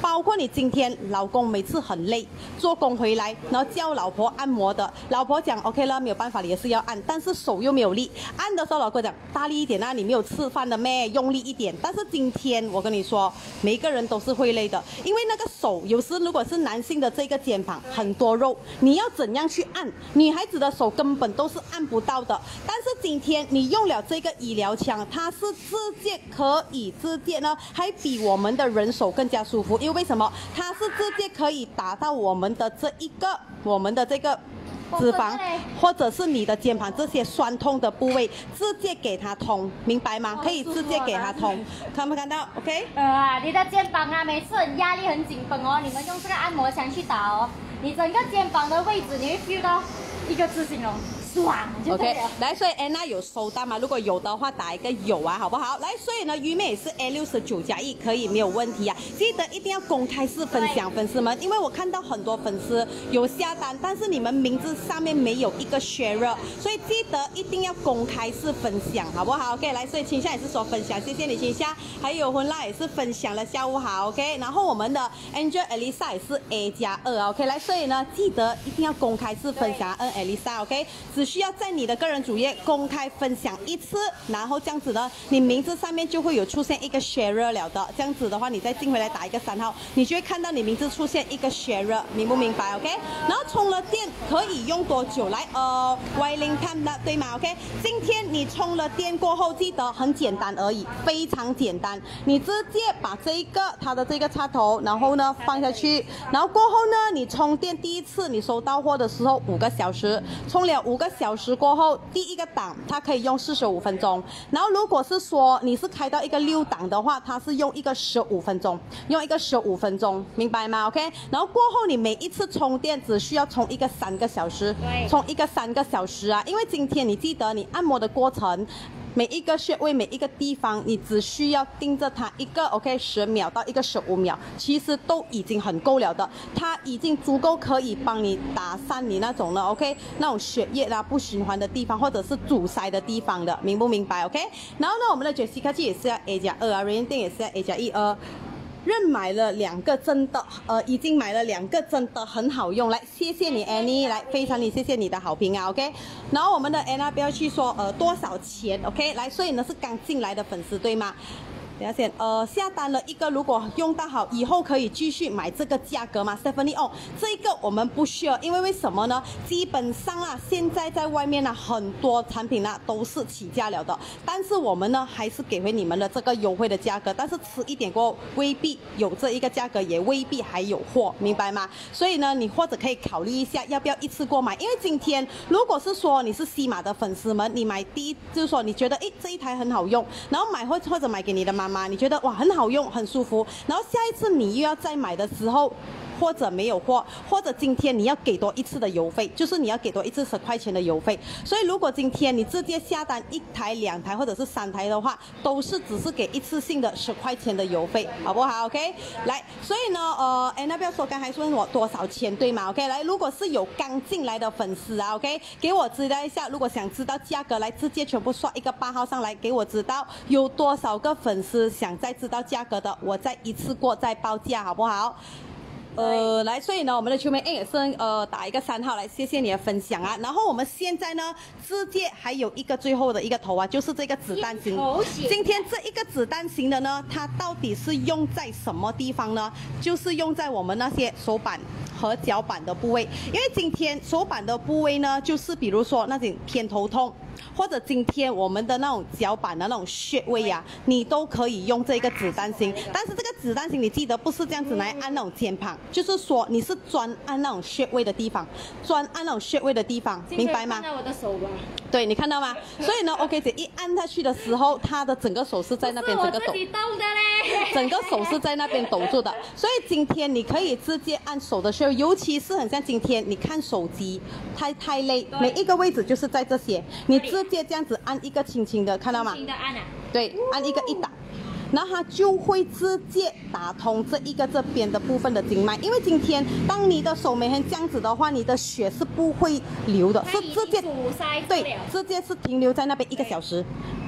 包括你今天老公每次很累，做工回来，然后叫老婆按摩的，老婆讲 OK 了，没有办法，你也是要按，但是手又没有力，按的时候老公讲大力一点啊，你没有吃饭的咩，用力一点。但是今天我跟你说，每一个人都是会累的，因为那个手有时如果是男性的这个肩膀很多肉，你要怎样去按？女孩子的手根本都是按不到的。但是今天你用了这个医疗枪，它是自介可以自介呢，还比我们的人手更加舒服，因为什么？它是自介可以达到我们的这个脂肪，或者是你的肩膀这些酸痛的部位，直接给它通，明白吗？可以直接给它通，看没看到 ？OK？ 你的肩膀啊，每次很压力很紧绷哦，你们用这个按摩枪去打哦，你整个肩膀的位置你会 feel 到一个字形容。爽就对了。 OK， 来，所以 Anna 有收到吗？如果有的话，打一个有啊，好不好？来，所以呢，鱼妹也是 A69+1，可以没有问题啊。记得一定要公开式分享，粉丝们，因为我看到很多粉丝有下单，但是你们名字上面没有一个 share， 所以记得一定要公开式分享，好不好 ？OK， 来，所以青夏也是说分享，谢谢你青夏，还有婚辣也是分享了，下午好 ，OK。然后我们的 Angel Elisa 也是 A+2 ，OK， 来，所以呢，记得一定要公开式分享Elisa，OK， 只需要在你的个人主页公开分享一次，然后这样子呢，你名字上面就会有出现一个 share 了的。这样子的话，你再进回来打一个3号，你就会看到你名字出现一个 share， 明不明白 ？OK。然后充了电可以用多久？来，Wailing time 的对吗 ？OK。今天你充了电过后，记得很简单而已，非常简单。你直接把它的这个插头，然后呢放下去，然后过后呢，你充电第一次你收到货的时候5个小时，充了5个小时过后，第一个档它可以用45分钟。然后如果是说你是开到一个6档的话，它是用一个15分钟，明白吗 ？OK。然后过后你每一次充电只需要充一个3个小时，充一个3个小时啊，因为今天你记得你按摩的过程。每一个穴位，每一个地方，你只需要盯着它一个 OK 10秒到一个15秒，其实都已经很够了的。它已经足够可以帮你打散你那种呢 OK 那种血液啦不循环的地方，或者是阻塞的地方的，明不明白 OK？ 然后呢，我们的Jessica也是要 A+2啊，Rain店也是要 A+1任买了2个，真的已经买了2个，真的很好用。来，谢谢你 Annie， 来非常谢谢你的好评啊 ，OK。然后我们的 Anna 不要去说多少钱 ，OK。来，所以呢是刚进来的粉丝对吗？等下先，下单了一个，如果用到好，以后可以继续买这个价格吗 ？Stephanie 哦，这个我们不需要，因为什么呢？基本上啊，现在在外面呢，很多产品呢都是起价了的，但是我们呢还是给回你们的这个优惠的价格，但是迟一点过后，未必有这一个价格，也未必还有货，明白吗？所以呢，你或者可以考虑一下，要不要一次过买？因为今天如果是说你是西马的粉丝们，你买就是说你觉得这一台很好用，然后买或者买给你的妈妈，你觉得哇很好用很舒服，然后下一次你又要再买的时候，或者没有货，或者今天你要给多一次的邮费，就是你要给多一次10块钱的邮费。所以如果今天你直接下单1台、2台或者是3台的话，都是只是给一次性的10块钱的邮费，好不好 ？OK， 来，所以呢，那不要说刚才问我多少钱对吗 ？OK， 来，如果是有刚进来的粉丝啊 ，OK， 给我知道一下，如果想知道价格，来直接全部刷一个8号上来，给我知道有多少个粉丝想再知道价格的，我再一次过再报价，好不好？来，所以呢，我们的秋妹 A 也是打一个3号来，谢谢你的分享啊。然后我们现在呢，直接还有一个最后的一个头啊，就是这个子弹型。今天这一个子弹型的呢，它到底是用在什么地方呢？就是用在我们那些手板和脚板的部位，因为今天手板的部位呢，就是比如说那种偏头痛。或者今天我们的那种脚板的那种穴位啊，你都可以用这个子弹型。但是这个子弹型你记得不是这样子来按那种肩膀，就是说你是专按那种穴位的地方，明白吗？看到我的手吧？对，你看到吗？所以呢 ，OK 姐一按下去的时候，它的整个手是在那边整个抖，整个手是在那边抖住的。所以今天你可以直接按手的穴位，尤其是很像今天你看手机太累，每一个位置就是在这些，你直接这样子按一个轻轻的，看到吗？轻轻的按啊。对，按一个1档，然后它就会直接打通这边的部分的经脉。因为今天当你的手每天这样子的话，你的血是不会流的，是直接对，直接是停留在那边1个小时。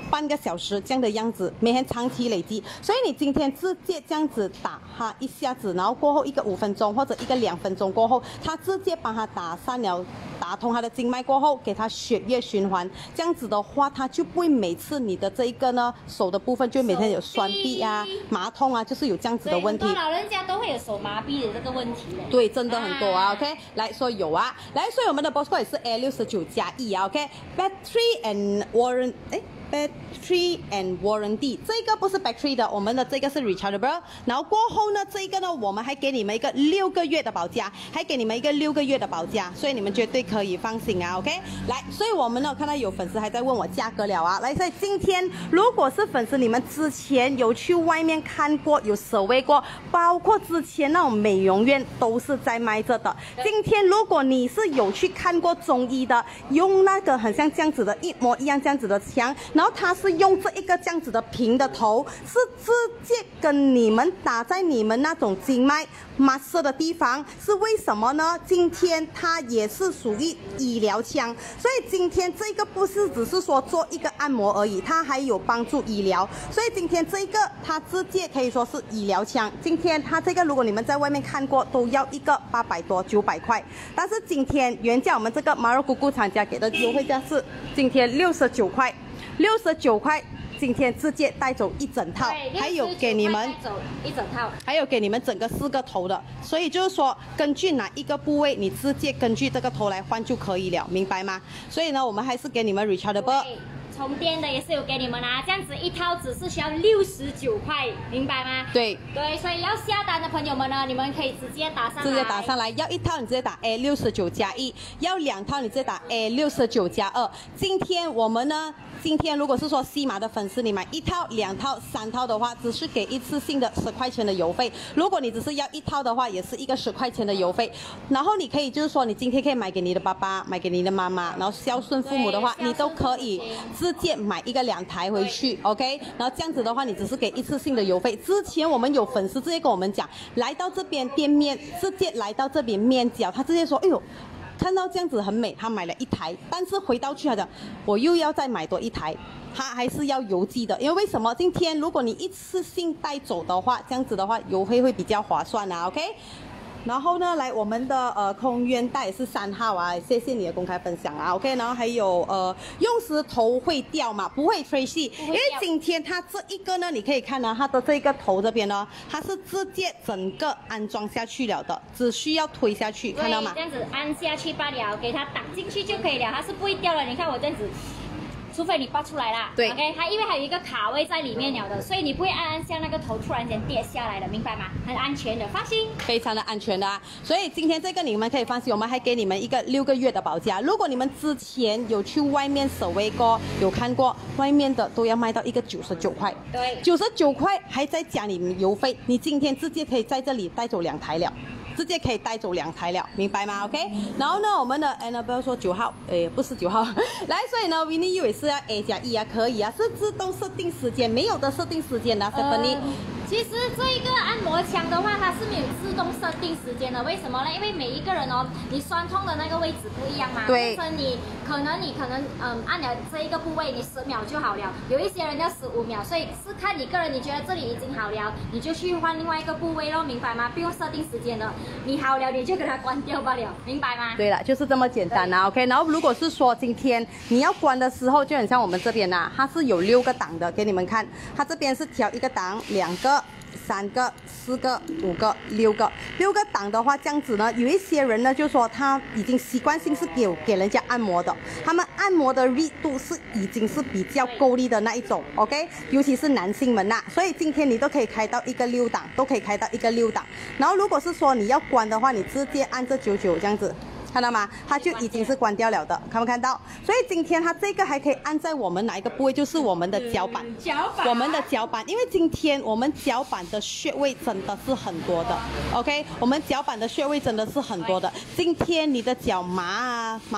半个小时这样的样子，每天长期累积。所以你今天直接这样子打它一下子，然后过后一个5分钟或者一个2分钟过后，它直接帮它打散了。 打通它的经脉过后，给它血液循环，这样子的话，它就不会每次你的这一个呢手的部分就每天有酸痹啊、麻痛啊，就是有这样子的问题。 很多老人家都会有手麻痹的这个问题嘞。 对，真的很多啊。OK， 来说有啊，来，所以我们的 Boss 也是 A69+1啊。OK，Battery and Warranty， Battery and Warranty 这个不是 Battery 的，我们的这个是 Rechargeable。然后过后呢，这个呢，我们还给你们一个6个月的保价，还给你们一个6个月的保价，所以你们绝对可以放心啊。OK， 来，所以我们呢看到有粉丝还在问我价格了啊。来，所以今天如果是粉丝，你们之前有去外面看过，有survey过，包括之前那种美容院都是在卖这的。今天如果你是有去看过中医的，用那个很像这样子的一模一样这样子的枪。 然后它是用这一个这样子的平的头，是直接跟你们打在你们那种经脉 muscle 的地方，是为什么呢？今天它也是属于医疗枪，所以今天这个不是只是说做一个按摩而已，它还有帮助医疗，所以今天这个它直接可以说是医疗枪。今天它这个如果你们在外面看过，都要一个800多900块，但是今天原价我们这个马肉姑姑厂家给的优惠价是今天69块。 69块，今天直接带走一整套，还有给你们走一整套， 还有给你们整个4个头的，所以就是说根据哪一个部位，你直接根据这个头来换就可以了，明白吗？所以呢，我们还是给你们 rechargeable。 充电的也是有给你们啊，这样子一套只是需要69块，明白吗？ 对对，所以要下单的朋友们呢，你们可以直接打上来， 直接打上来，要一套你直接打 A69+1，要2套你直接打 A69+2。今天我们呢，今天如果是说西马的粉丝，你买1套、2套、3套的话，只是给一次性的10块钱的邮费。如果你只是要1套的话，也是一个10块钱的邮费。然后你可以就是说，你今天可以买给你的爸爸，买给你的妈妈，然后孝顺父母的话，你都可以。 直接买一个2台回去 ，OK， 然后这样子的话，你只是给一次性的邮费。之前我们有粉丝直接跟我们讲，来到这边店面，直接来到这边面交，他直接说，哎呦，看到这样子很美，他买了1台，但是回到去他讲，我又要再买多1台。 它还是要邮寄的，因为为什么？今天如果你一次性带走的话，这样子的话邮费会比较划算啊 ，OK。 然后呢，来我们的空冤带也是3号啊，谢谢你的公开分享啊 ，OK。然后还有用时头会掉嘛，不会吹细，因为今天它这一个呢，你可以看到它的这个头这边呢，它是直接整个安装下去了的，只需要推下去，看到吗？ 这样子按下去罢了，给它打进去就可以了，它是不会掉的。你看我这样子。 除非你拔出来啦， 对 ，OK， 它因为还有一个卡位在里面了的，所以你不会按下那个头突然间跌下来的，明白吗？很安全的，放心， 非常的安全的啊。所以今天这个你们可以放心，我们还给你们一个6个月的保价。如果你们之前有去外面survey过，有看过外面的都要卖到一个99块， 对 ，99块还在加你们邮费，你今天直接可以在这里带走2台了。 直接可以带走2台了，明白吗 ？OK。然后呢，我们的 Annabelle 说9号，不是9号，来，所以呢 ，Winnie 也是要 A+1啊，可以啊，是自动设定时间，没有的设定时间的 ，Stephanie。 其实这一个按摩枪的话，它是没有自动设定时间的，为什么呢？因为每一个人哦，你酸痛的那个位置不一样嘛。 对。 你可能按了这一个部位，你10秒就好了，有一些人要15秒，所以是看你个人，你觉得这里已经好了，你就去换另外一个部位咯，明白吗？不用设定时间的。 你好了，你就给它关掉罢了，明白吗？ 对了，就是这么简单啊 ，OK。然后如果是说今天你要关的时候，就很像我们这边呐，它是有6个档的，给你们看，它这边是调1个档、2个、3个、4个、5个、6个，6个档的话，这样子呢，有一些人呢就说他已经习惯性是给人家按摩的，他们按摩的力度是已经是比较够力的那一种 ，OK， 尤其是男性们呐，所以今天你都可以开到一个6档，都可以开到一个6档。然后如果是说你要关的话，你直接按这99这样子。 看到吗？它就已经是关掉了的，看没看到？所以今天它这个还可以按在我们哪一个部位，就是我们的脚板。我们的脚板，因为今天我们脚板的穴位真的是很多的 ，OK， 我们脚板的穴位真的是很多的。今天你的脚麻啊麻。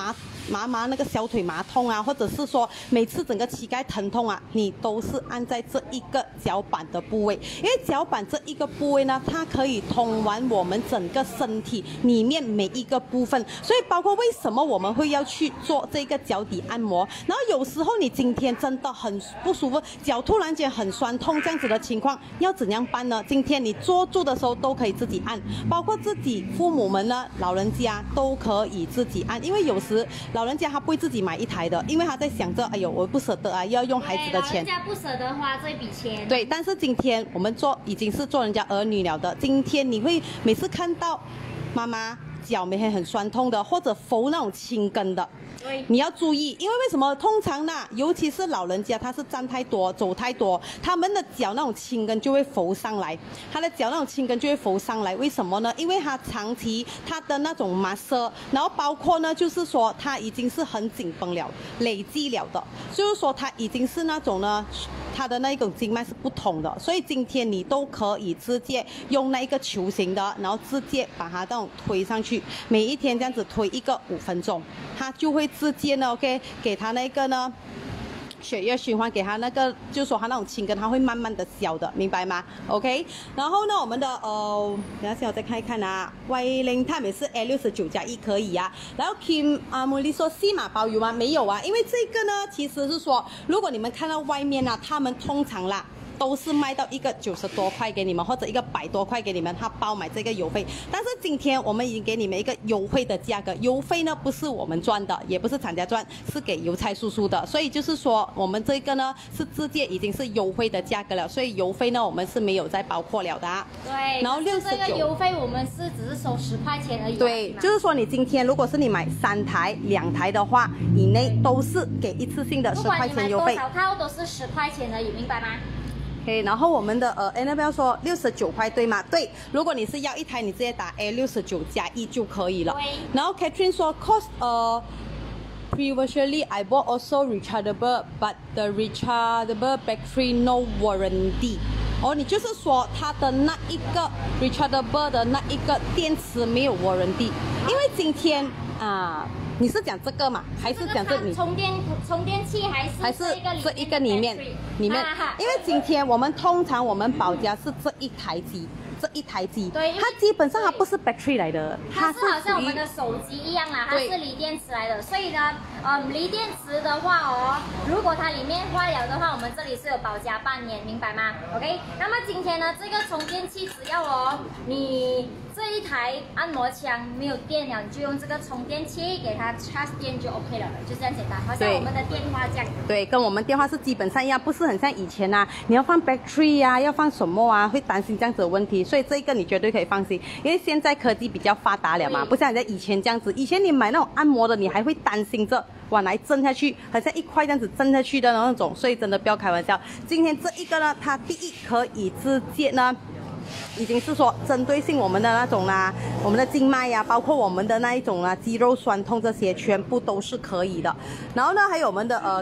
麻那个小腿麻痛啊，或者是说每次整个膝盖疼痛啊，你都是按在这一个脚板的部位，因为脚板这一个部位呢，它可以通完我们整个身体里面每一个部分，所以包括为什么我们会要去做这个脚底按摩。然后有时候你今天真的很不舒服，脚突然间很酸痛这样子的情况，要怎样办呢？今天你坐住的时候都可以自己按，包括自己父母们呢，老人家都可以自己按，因为有时老人家他不会自己买一台的，因为他在想着，哎呦，我不舍得啊，要用孩子的钱。 老人家不舍得花这笔钱。 对，但是今天我们已经是做人家儿女了的，今天你会每次看到妈妈脚每天很酸痛的，或者浮那种青根的。你要注意，因为为什么？通常呢，尤其是老人家，他是站太多、走太多，他们的脚那种青根就会浮上来，他的脚那种青根就会浮上来。为什么呢？因为他长期他的那种麻色，然后包括呢，就是说他已经是很紧绷了、累积了的，就是说他已经是那种呢，他的那一种经脉是不通的，所以今天你都可以直接用那一个球形的，然后直接把它这种推上去，每一天这样子推一个5分钟，它就会直接呢 ，OK， 给它那个呢血液循环，给它那个就是说它那种青根，它会慢慢的消的，明白吗 ？OK， 然后呢，我们的等一下我再看一看啊，Y0它也是 A69+1可以啊，然后 Kim 茉莉说西马包邮吗？没有啊，因为这个呢其实是说，如果你们看到外面啊，他们通常啦。都是卖到一个90多块给你们，或者一个100多块给你们，他包买这个邮费。但是今天我们已经给你们一个优惠的价格，邮费呢不是我们赚的，也不是厂家赚，是给邮差叔叔的。所以就是说，我们这个呢是直接已经是优惠的价格了，所以邮费呢我们是没有再包括了的啊。 对， 然后69 这个邮费我们是只是收10块钱而已。 对，就是说你今天如果是你买3台、2台的话，以内都是给一次性的10块钱邮费。 不管你买多少套都是10块钱而已，明白吗？ OK， 然后我们的Annabelle 说69块对吗？对，如果你是要一台，你直接打 A69+1就可以了。然后 Catherine 说 ，Cause previously I bought also rechargeable, but the rechargeable battery no warranty。哦，你就是说它的那一个 rechargeable 的那一个电池没有 warranty， 因为今天啊。你是讲这个嘛，还是讲这里充电器还是这一个里面，因为今天我们通常我们保家是这一台机， 对， 它基本上它不是 battery 来的， 它是好像我们的手机一样啦，它是锂电池来的，所以呢，锂电池的话哦，如果它里面坏了的话，我们这里是有保价半年，明白吗 ？OK， 那么今天呢，这个充电器只要你这一台按摩枪没有电了，你就用这个充电器给它插电就 OK 了，就这样简单，好像我们的电话这样。对， 跟我们电话是基本上一样，不是很像以前啊，你要放 battery 啊，要放什么啊，会担心这样子的问题，所以这个你绝对可以放心，因为现在科技比较发达了嘛，不像人家以前这样子，以前你买那种按摩的，你还会担心着往来震下去，好像一块这样子震下去的那种，所以真的不要开玩笑。今天这一个呢，它第一可以直接呢。已经是说针对性我们的那种啦，我们的静脉呀，包括我们的那一种肌肉酸痛这些，全部都是可以的。然后呢，还有我们的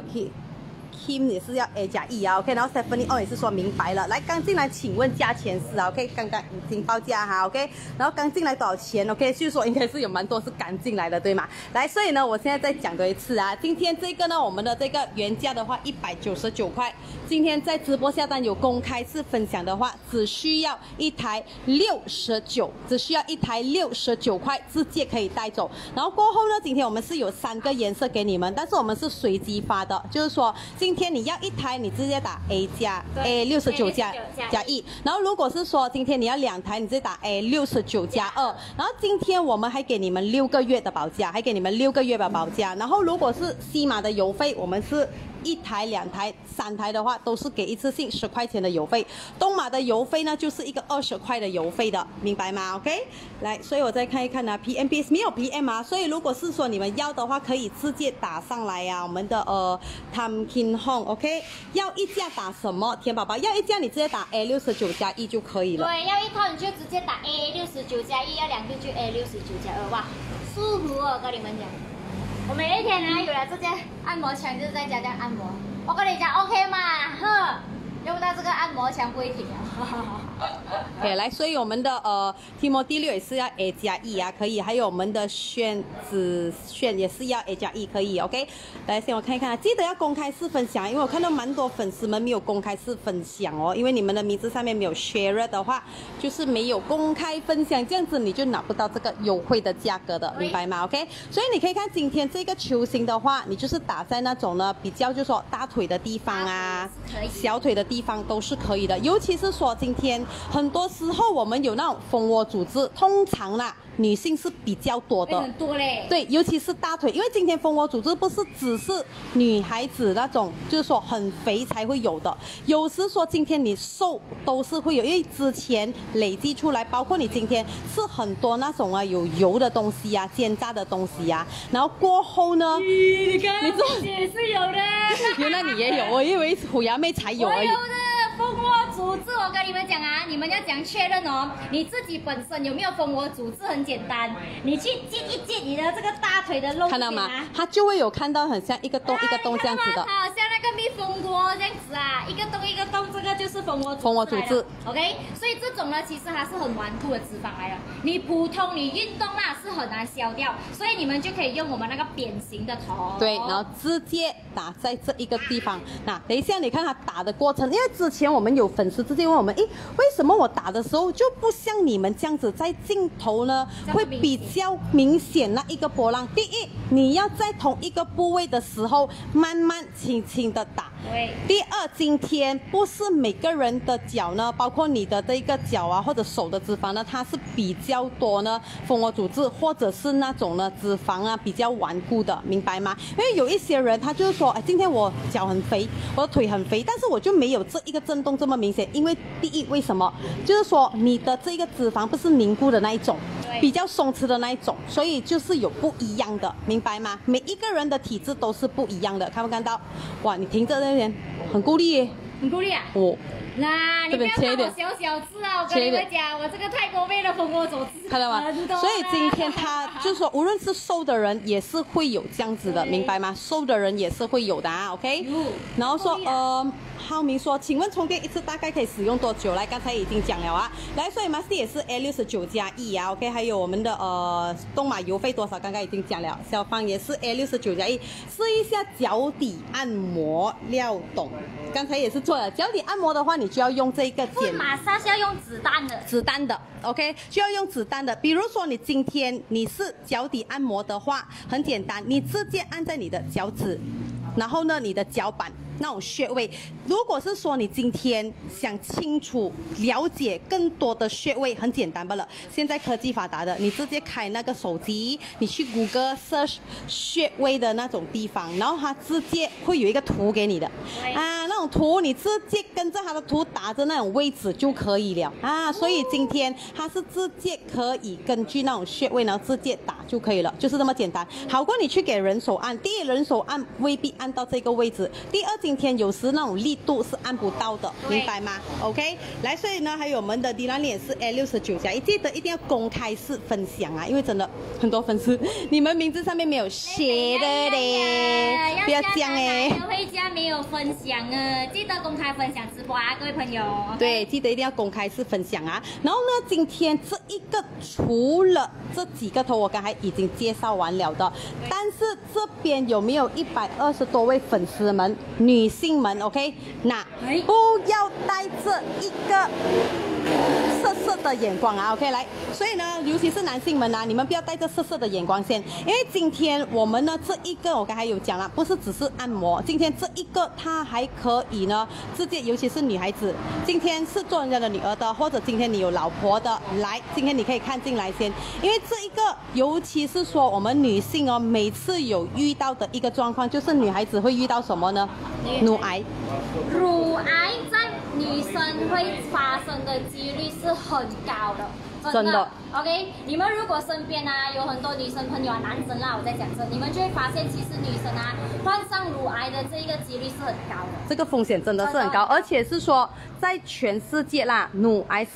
Kim 也是要 A+1啊 ，OK， 然后 Stephanie 也是说明白了。来，刚进来请问价钱是啊 ，OK， 刚刚已经报价哈 ，OK， 然后刚进来多少钱 ，OK， 就是说应该是有蛮多是刚进来的，对吗？来，所以呢，我现在再讲多一次啊，今天这个呢，我们的这个原价的话199块，今天在直播下单有公开式分享的话，只需要一台69块，直接可以带走。然后过后呢，今天我们是有3个颜色给你们，但是我们是随机发的，就是说今天你要一台，你直接打 A69+1，然后如果是说今天你要2台，你直接打 A69+2，然后今天我们还给你们6个月的保价，然后如果是西马的邮费，我们是1台、2台、3台的话，都是给一次性10块钱的邮费。东马的邮费呢，就是一个20块的邮费的，明白吗 ？OK， 来，所以我再看一看呢 ，PMBS 没有 PM 啊，所以如果是说你们要的话，可以直接打上来呀、啊。我们的Tamkin Hong，OK， 要一架打什么？田宝宝要一架，你直接打 A69+1就可以了。 对，要一套你就直接打 A69+1，要2个就 A69+2，哇，舒服哦，跟你们讲。我每一天呢有了这件按摩枪，就是在家这样按摩。我跟你讲 ，OK 嘛，哼，用到这个按摩磨墙不会停啊。 OK， 来，所以我们的Timothy 6也是要 A+E 啊，可以，还有我们的子炫也是要 A+E 可以 ，OK。来，先我看一看，记得要公开式分享，因为我看到蛮多粉丝们没有公开式分享哦，因为你们的名字上面没有 share 的话，就是没有公开分享，这样子你就拿不到这个优惠的价格的，明白吗 ？OK。所以你可以看今天这个球星的话，你就是打在那种呢比较就是说大腿的地方啊，小腿的地方都是可以的，尤其是说今天很多时候我们有那种蜂窝组织，通常啦女性是比较多的， 很多嘞。 对，尤其是大腿，因为今天蜂窝组织不是只是女孩子那种，就是说很肥才会有的，有时说今天你瘦都是会有，因为之前累积出来，包括你今天吃很多那种啊有油的东西啊、煎炸的东西啊，然后过后呢， 你看，你也是有的。 原来你也有，我以为虎牙妹才有而已。 蜂窝组织，我跟你们讲啊，你们要讲确认哦，你自己本身有没有蜂窝组织很简单，你去记一记你的这个大腿的肉， 看到吗？它就会有看到很像一个洞一个洞这样子的， 好像那个蜜蜂窝这样子啊，一个洞一个洞，这个就是蜂窝组织。 蜂窝组织 ，OK， 所以这种呢，其实它是很顽固的脂肪来的，你普通你运动啊是很难消掉，所以你们就可以用我们那个扁形的头， 对，然后直接打在这一个地方。那等一下你看它打的过程，因为之前我们有粉丝直接问我们，诶，为什么我打的时候就不像你们这样子在镜头呢，会比较明显那一个波浪？第一，你要在同一个部位的时候，慢慢轻轻的打。 对。 第二，今天不是每个人的脚呢，包括你的这一个脚啊或者手的脂肪呢，它是比较多呢蜂窝组织或者是那种呢脂肪啊比较顽固的，明白吗？因为有一些人他就是说，哎，今天我脚很肥，我的腿很肥，但是我就没有这一个震动这么明显，因为第一，为什么？就是说你的这个脂肪不是凝固的那一种，比较松弛的那一种，所以就是有不一样的，明白吗？每一个人的体质都是不一样的，看不看到？哇，你停着那边，很够力耶， 很够力啊！ 哦。 那你不要看我小小只啊！我跟你们讲，我这个泰国妹的蜂窝组织， 看到吗？所以今天他就是说，无论是瘦的人也是会有这样子的，明白吗？瘦的人也是会有的啊 ，OK。然后说浩明说，请问充电一次大概可以使用多久？来，刚才已经讲了啊。来，所以马斯也是 A69+E 啊 ，OK。还有我们的东马油费多少？刚刚已经讲了。小芳也是 A69+E， 试一下脚底按摩廖董。刚才也是做了脚底按摩的话，你就要用这个剪， 马上是要用子弹的， 子弹的 ，OK， 就要用子弹的。比如说你今天你是脚底按摩的话，很简单，你直接按在你的脚趾，然后呢，你的脚板那种穴位。如果是说你今天想清楚了解更多的穴位，很简单罢了。现在科技发达的，你直接开那个手机，你去谷歌 search 穴位的那种地方，然后它直接会有一个图给你的啊，那种图你直接跟着它的图打着那种位置就可以了啊。所以今天它是直接可以根据那种穴位，然后直接打就可以了，就是这么简单。好过你去给人手按，第一人手按未必按到这个位置，第二今天有时那种力度是按不到的，明白吗 ？OK， 来，所以呢，还有我们的迪兰也是 A69+，记得一定要公开式分享啊，因为真的很多粉丝你们名字上面没有写的嘞，不要这样哎， 回家没有分享啊，记得公开分享直播啊，各位朋友。 对，记得一定要公开式分享啊。然后呢，今天这一个除了这几个头我刚才已经介绍完了的，但是这边有没有120多位粉丝们？女性们 ，OK， 那不要带着一个色色的眼光啊 ，OK， 来，所以呢，尤其是男性们啊，你们不要带着色色的眼光先，因为今天我们呢这一个我刚才有讲了，不是只是按摩，今天这一个它还可以呢，直接尤其是女孩子，今天是做人家的女儿的，或者今天你有老婆的，来，今天你可以看进来先，因为这一个，尤其是说我们女性哦，每次有遇到的一个状况，就是女孩子会遇到什么呢？乳癌。 乳癌在女生会发生的几率是很高的，真的。OK， 你们如果身边啊有很多女生朋友啊，男生啦，我在讲这，你们就会发现，其实女生啊患上乳癌的这一个几率是很高的， 这个风险真的是很高，而且是说在全世界啦，乳癌是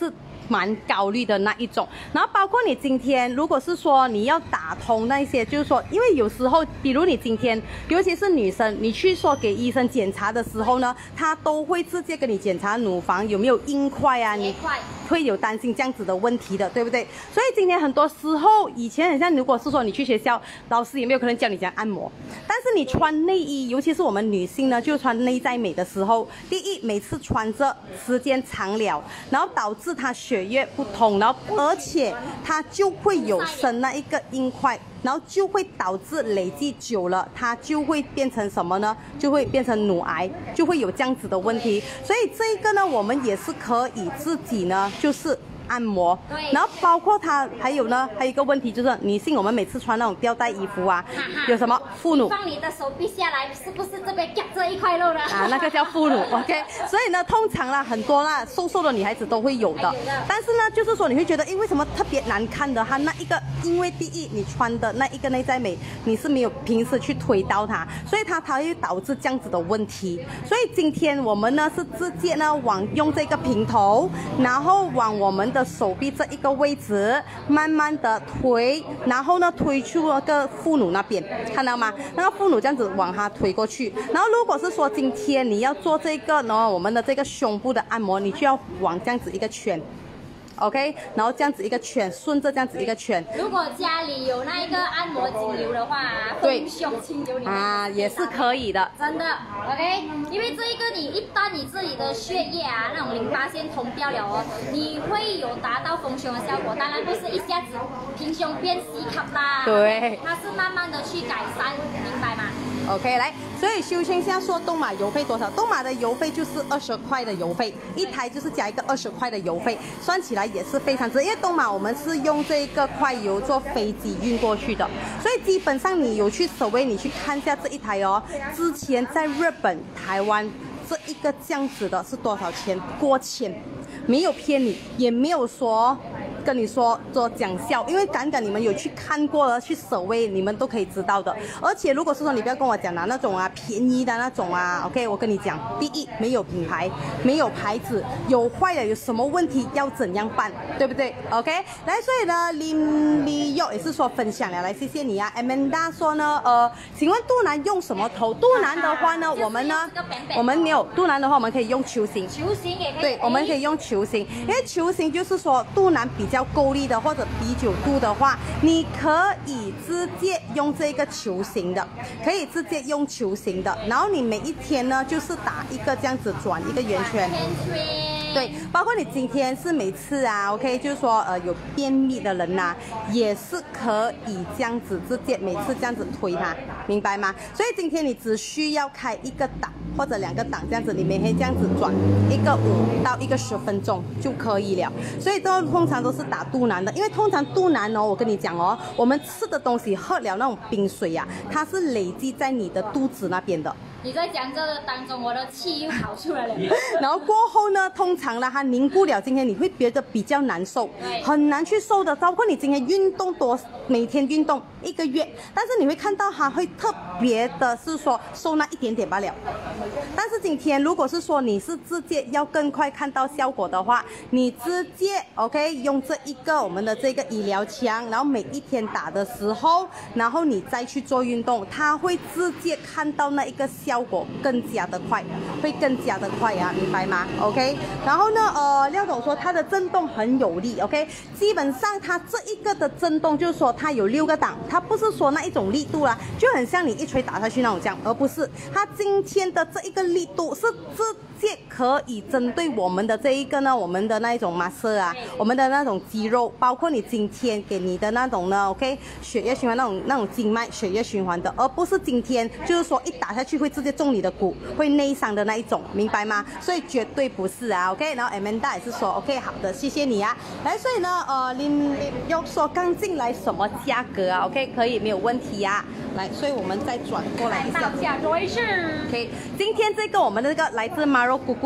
蛮高率的那一种。然后包括你今天如果是说你要打通那些，就是说，因为有时候，比如你今天，尤其是女生，你去说给医生检查的时候呢，他都会直接跟你检查乳房有没有硬块啊，你会有担心这样子的问题的，对不对？所以今天很多时候，以前很像，如果是说你去学校，老师也没有可能教你怎样按摩，但是你穿内衣，尤其是我们女性呢，就穿内在美的时候，第一，每次穿着时间长了，然后导致它血液不通，然后而且它就会有生那一个硬块。然后就会导致累积久了，它就会变成什么呢？就会变成乳癌，就会有这样子的问题。所以这个呢，我们也是可以自己呢，就是按摩。然后包括它还有呢，还有一个问题就是女性，我们每次穿那种吊带衣服啊，有什么副乳？ 放你的手臂下来，是不是这边夹着一块肉了？ 啊，那个叫副乳 ，OK。所以呢，通常啦，很多啦瘦瘦的女孩子都会有的。但是呢，就是说你会觉得，为什么特别难看的？它那一个，因为第一，你穿的那一个内在美，你是没有平时去推到它，所以它会导致这样子的问题。所以今天我们呢是直接呢用这个平头，然后往我们的手臂这一个位置慢慢的推，然后呢推出那个副乳那边，看到吗？那个副乳这样子往它推过去。然后如果是说今天你要做这个呢，我们的这个胸部的按摩，你就要往这样子一个圈。OK， 然后这样子一个圈，顺着这样子一个圈。 如果家里有那一个按摩精油的话，丰胸精油啊也是可以的， 真的 OK。因为这一个一旦你自己的血液啊，那种淋巴腺通掉了哦，你会有达到丰胸的效果。当然不是一下子平胸变 C 卡啦， 对， 它是慢慢的去改善，明白吗？ OK， 来，所以修仙现在说东马邮费多少？东马的邮费就是20块的邮费，一台就是加一个20块的邮费，算起来也是非常值。因为东马我们是用这个快邮坐飞机运过去的，所以基本上你有去所谓你去看一下这一台哦，之前在日本、台湾这一个这样子的是多少钱？过千，没有骗你，也没有说。跟你说做讲笑，因为敢你们有去看过了，去守卫你们都可以知道的。而且如果是说你不要跟我讲那种啊便宜的那种啊 ，OK， 我跟你讲，第一没有品牌，没有牌子，有坏了有什么问题要怎样办，对不对 ？OK， 来，所以呢，李佑也是说分享了，来谢谢你啊 ，Amanda 说呢，请问肚腩用什么头？肚腩的话呢，我们呢，我们没有肚腩的话，我们可以用球形， 球形也可以， 对，我们可以用球形，因为球形就是说肚腩比较够力的或者啤酒肚的话，你可以直接用这个球形的，可以直接用球形的，然后你每一天呢就是打一个这样子转一个圆圈。对，包括你今天是每次啊 ，OK， 就是说有便秘的人呐，也是可以这样子直接每次这样子推它，明白吗？所以今天你只需要开一个档或者2个档这样子，你每天这样子转一个5到1个10分钟就可以了。所以都通常都是打肚腩的，因为通常肚腩哦，我跟你讲哦，我们吃的东西喝了那种冰水呀，它是累积在你的肚子那边的。 你在讲这个当中，我的气又跑出来了。 然后过后呢，通常呢，它凝固了，今天你会觉得比较难受，很难去瘦的。包括你今天运动每天运动1个月，但是你会看到它会特别的是说瘦那一点点罢了。但是今天如果是说你是直接要更快看到效果的话，你直接 OK 用这一个我们的这个医疗枪，然后每一天打的时候，然后你再去做运动，它会直接看到那一个效果更加的快，会更加的快啊，明白吗 ？OK， 然后呢，廖总说它的震动很有力 ，OK， 基本上它这一个的震动就是说它有6个档，它不是说那一种力度啦，就很像你一锤打下去那种这样，而不是它今天的这一个力度是直接可以针对我们的这一个呢，我们的那一种 muscle 啊，我们的那种肌肉，包括你今天给你的那种呢 ，OK， 血液循环那种经脉血液循环的，而不是今天就是说一打下去会直接中你的骨，会内伤的那一种，明白吗？所以绝对不是啊 ，OK。然后 Amanda 也是说 OK 好的，谢谢你啊。来，所以呢，你又说刚进来什么价格啊 ？OK， 可以没有问题啊。来，所以我们再转过来一下。 下周一是 OK， 今天这个我们的这个来自 Maro 姑姑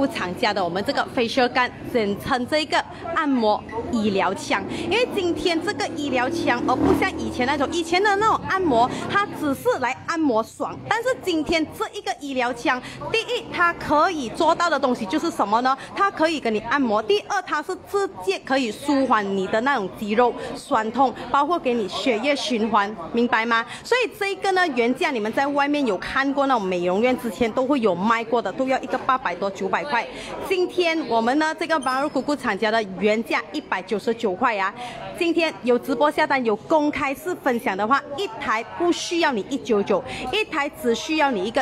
姑厂家的我们这个 facial gun， 简称这个按摩医疗枪。因为今天这个医疗枪，而不像以前那种的那种按摩，它只是来按摩爽。但是今天这一个医疗枪，第一，它可以做到的东西就是什么呢？它可以给你按摩。第二，它是直接可以舒缓你的那种肌肉酸痛，包括给你血液循环，明白吗？所以这个呢，原价你们在外面有看过那种美容院之前都会有卖过的，都要一个800多900块。今天我们呢这个巴鲁姑姑厂家的原价199块啊，今天有直播下单有公开式分享的话，一台不需要你199，一台只需要你一个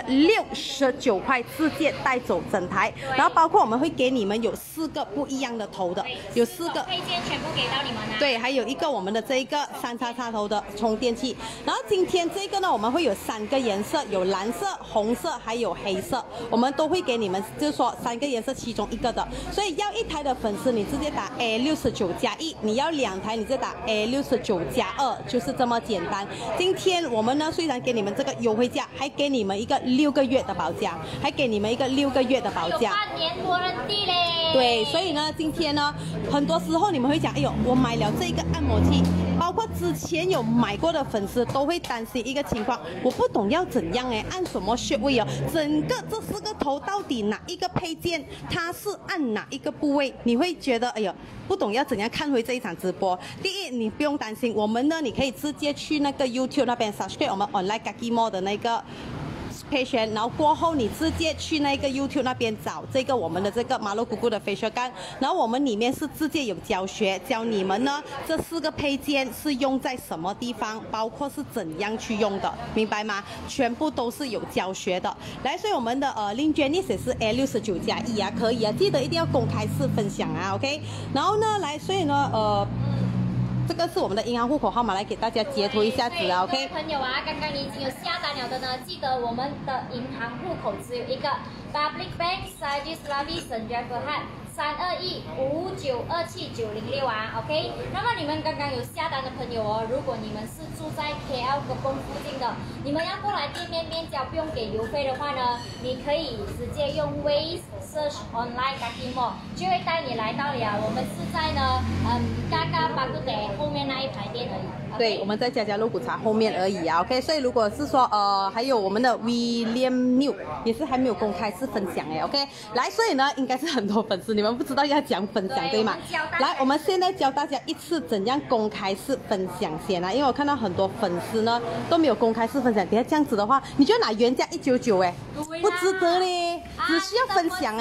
69块，直接带走整台。然后包括我们会给你们有4个不一样的头的，有4个配件全部给到你们了。 对，还有一个我们的这一个3叉叉头的充电器。然后今天这个呢，我们会有3个颜色，有蓝色、红色还有黑色，我们都会给你们，就是说3个颜色其中一个的。所以要一台的粉丝，你直接打 A69+1，你要2台，你就打 A69+2，就是这么简单。今天我们呢，虽然给你们这个优惠价，还给你们一个6个月的保价，还给你们一个6个月的保价， 有半年多人地嘞。 对，所以呢，今天呢，很多时候你们会讲，哎呦，我买了这个按摩器，包括之前有买过的粉丝都会担心一个情况，我不懂要怎样按什么穴位哦，整个这4个头到底哪一个配件它是按哪一个部位，你会觉得哎呦不懂要怎样看回这一场直播。第一，你不用担心，我们呢你可以直接去那个 YouTube 那边 subscribe 我们 Online Kaki Mall 的那个然后过后你直接去那个 YouTube 那边找这个我们的这个马路姑姑的 facial gun， 然后我们里面是直接有教学，教你们呢这4个配件是用在什么地方，包括是怎样去用的，明白吗？全部都是有教学的。来，所以我们的Lim Janice 也是 A69+1啊，可以啊，记得一定要公开式分享啊 ，OK。然后呢，来，所以呢这个是我们的银行户口号码，来给大家截图一下子啊 ，OK。 朋友啊，刚刚你已经有下单了的呢，记得我们的银行户口只有一个 Public Bank Sajid Slavi Senja Berhad 321592796啊 ，OK。那么你们刚刚有下单的朋友哦，如果你们是住在 KL 国公附近的，你们要过来店面面交不用给邮费的话呢，你可以直接用 Waze Search Online Kaki Mall 就会带你来到了。我们是在呢嘎嘎巴布德后面那一排店而已。 对，我们在家家肉骨茶后面而已啊 ，OK。所以如果是说还有我们的 William New 也是还没有公开式分享，OK。来，所以呢应该是很多粉丝你们不知道要讲分享对吗？来，我们现在教大家一次怎样公开式分享先啊，因为我看到很多粉丝呢都没有公开式分享，等下这样子的话，你就拿原价199不值得嘞，只需要分享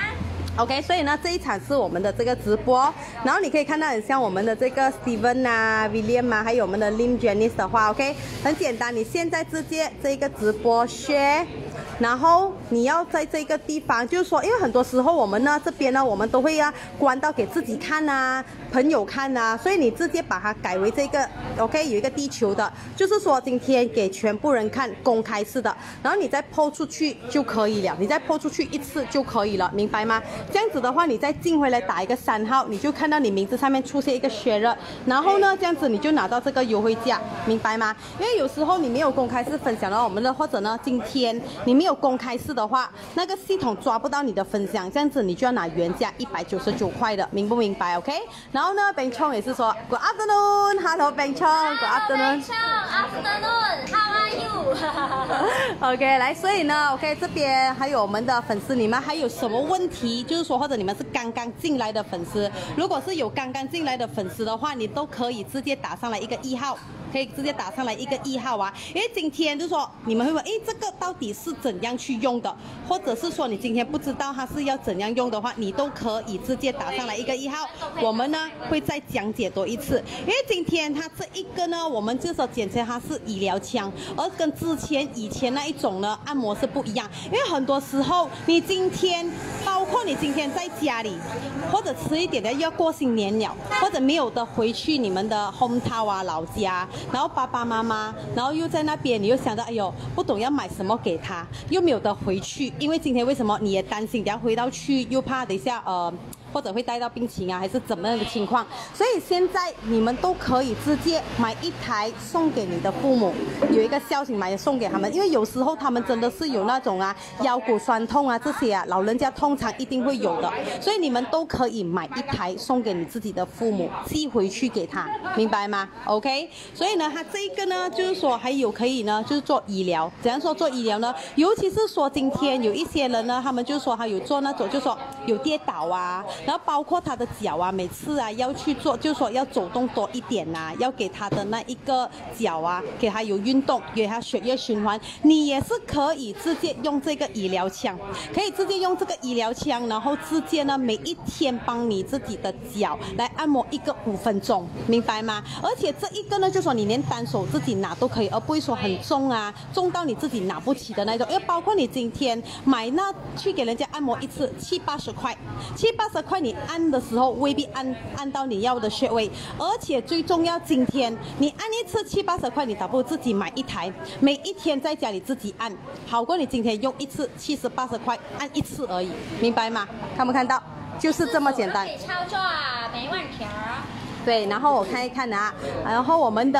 OK， 所以呢，这一场是我们的这个直播，然后你可以看到很像我们的这个 Steven 啊、William 啊，还有我们的 Lim Janice 的话 ，OK， 很简单，你现在直接这个直播 share， 然后你要在这个地方，就是说，因为很多时候我们呢这边呢，我们都会关到给自己看啊、朋友看啊，所以你直接把它改为这个 OK， 有一个地球的，就是说今天给全部人看公开式的，然后你再 po 出去就可以了，你再 po 出去1次就可以了，明白吗？这样子的话，你再进回来打一个3号，你就看到你名字上面出现一个 share， 然后呢，这样子你就拿到这个优惠价，明白吗？因为有时候你没有公开式分享到我们的，或者呢，今天你没有公开式的话，那个系统抓不到你的分享，这样子你就要拿原价199块的，明不明白 ？OK？ 然后呢 ，Ben Chong 也是说 Good afternoon，Hello Ben Chong，Good afternoon，How are you？OK， 来，所以呢 ，OK 这边还有我们的粉丝，你们还有什么问题？就是说，或者你们是刚刚进来的粉丝，如果是有刚刚进来的粉丝的话，你都可以直接打上来一个1号。可以直接打上来一个1号啊，因为今天就是说你们会问，这个到底是怎样去用的，或者是说你今天不知道它是要怎样用的话，你都可以直接打上来一个1号，我们呢会再讲解多一次。因为今天它这一个呢，我们就说简称它是医疗枪，而跟以前那一种呢按摩是不一样。因为很多时候你今天，包括你今天在家里，或者迟一点的要过新年了，或者没有的回去你们的 hometown 啊老家。然后爸爸妈妈，然后又在那边，你又想到，哎呦，不懂要买什么给他，又没有得回去，因为今天为什么你也担心，等下回到去又怕等一下或者会带到病情啊，还是怎么样的情况。所以现在你们都可以直接买一台送给你的父母，有一个孝心买送给他们，因为有时候他们真的是有那种啊腰骨酸痛啊这些啊，老人家通常一定会有的，所以你们都可以买一台送给你自己的父母，寄回去给他，明白吗 ？OK， 所以呢，它这个呢，就是说还有可以呢，就是做医疗。怎样说做医疗呢？尤其是说今天有一些人呢，他们就说他有做那种，就说有跌倒啊，然后包括他的脚啊，每次啊要去做，就说要走动多一点呐、要给他的那一个脚啊，给他有运动，给他血液循环。你也是可以直接用这个医疗枪，可以直接用这个医疗枪，然后直接呢每一天帮你自己的脚来按摩一个5分钟，明白吗？而且这一个呢，就说你连单手自己拿都可以，而不会说很重啊，重到你自己拿不起的那种。因为包括你今天买那去给人家按摩一次70-80块，70-80块你按的时候未必按到你要的穴位，而且最重要，今天你按一次70-80块，你倒不如自己买一台，每一天在家里自己按，好过你今天用一次70-80块按一次而已，明白吗？看不看到？就是这么简单。 可以操作啊，没问题。 对，然后我看一看啊，然后我们的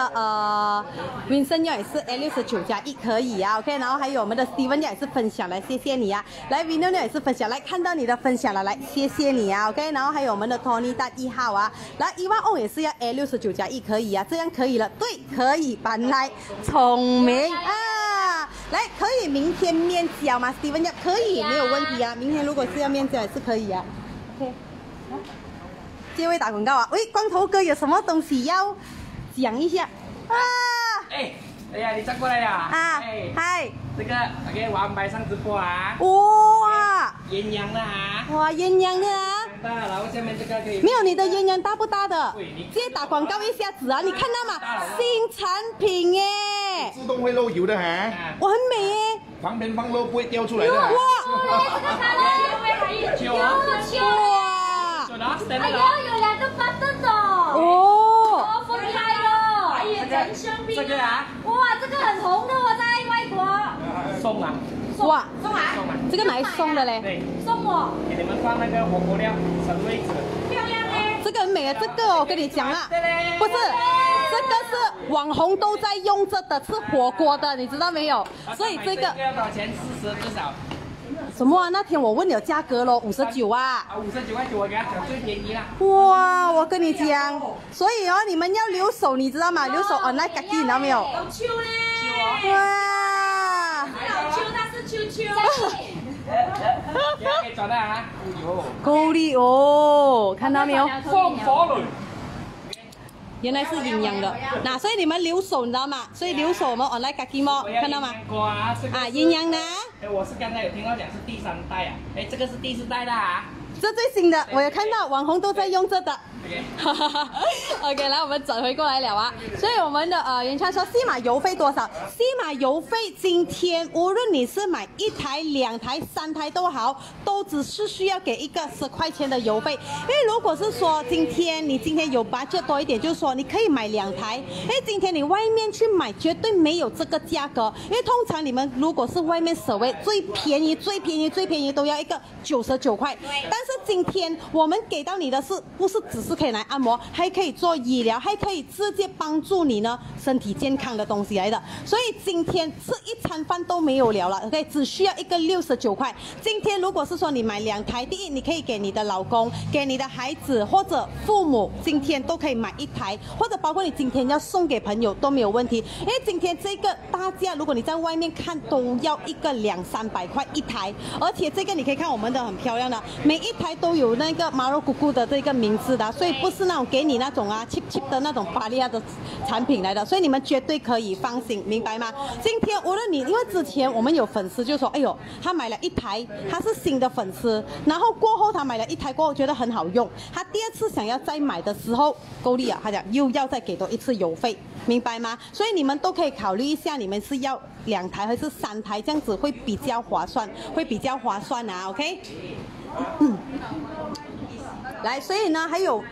Vincent 也是 A69+1可以啊 ，OK， 然后还有我们的 Steven 也是分享来，谢谢你啊，来 Vincent 也是分享来，看到你的分享了，来谢谢你啊 ，OK， 然后还有我们的 Tony 大1号啊，来10000也是要 A69+1可以啊，这样可以了，对，可以搬来聪明啊，来可以明天面交吗 ？Steven 要可以没有问题啊，明天如果是要面交也是可以啊 ，OK。这位打广告啊！喂，光头哥有什么东西要讲一下啊？ 哎呀，你站过来呀！ 啊，嗨， 这个 OK， 我安排上直播啊！ 哇， 鸳鸯的啊！ 哇，鸳鸯的啊！ 大，然后下面这个可以。 没有你的鸳鸯大不大的？直接打广告一下子啊！你看到吗？新产品耶！ 自动会漏油的哈！ 哇，很美耶！ 旁边放漏不会掉出来的。 哇！ 这个它的有哇！ 哎呦，有2个button的哦， 分开了， 这个啊， 哇，这个很红的，我在外国。 送啊！ 哇， 送啊！ 这个拿来送的嘞？ 对， 送我， 给你们放那个火锅料，省位置。 漂亮嘞！ 这个很美啊，这个我跟你讲啊，不是，这个是网红都在用着的，是火锅的，你知道没有？所以这个要多少钱？40至少。 什么啊？那天我问你有价格咯，59啊。 啊，59块9，我给他讲最便宜啦。 哇，我跟你讲，所以哦，你们要留守，你知道吗？留守 online 嘎叽，你知道没有？ 有秋嘞！ 哇！ 有秋，它是秋秋。 可以转的啊！ 够力哦，看到没有？ 风火轮。 原来是阴阳的，那所以你们留守，你知道吗？所以留守我们 online 嘎叽么？看到吗？啊，阴阳的。 哎，我是刚才有听到讲是第3代啊，哎，这个是第4代的啊。 这最新的，我有看到网红都在用这的。OK， 来我们转回过来了啊。所以我们的袁川说，西马邮费多少？西马邮费今天无论你是买1台、2台、3台都好，都只是需要给一个10块钱的邮费。因为如果是说你今天有 budget 多一点，就是说你可以买2台。因为今天你外面去买绝对没有这个价格，因为通常你们如果是外面所谓最便宜都要一个99块，但是今天我们给到你的是不是只是可以来按摩，还可以做医疗，还可以直接帮助你呢身体健康的东西来的。所以今天吃一餐饭都没有了了 ，OK， 只需要一个69块。今天如果是说你买2台，第一你可以给你的老公、给你的孩子或者父母，今天都可以买1台，或者包括你今天要送给朋友都没有问题。因为今天这个大价，如果你在外面看都要一个200-300块1台，而且这个你可以看我们的很漂亮的，每1台都有那个马肉姑姑的这个名字的，所以不是那种给你那种啊 cheap 的那种巴利亚的产品来的，所以你们绝对可以放心，明白吗？今天无论你，因为之前我们有粉丝就说，哎呦，他买了1台，他是新的粉丝，然后过后他买了1台过后觉得很好用，他第2次想要再买的时候，够力啊，他讲又要再给多1次邮费。明白吗？所以你们都可以考虑一下，你们是要 2台还是3台，这样子会比较划算，啊 ，OK？ 来，所以呢，还有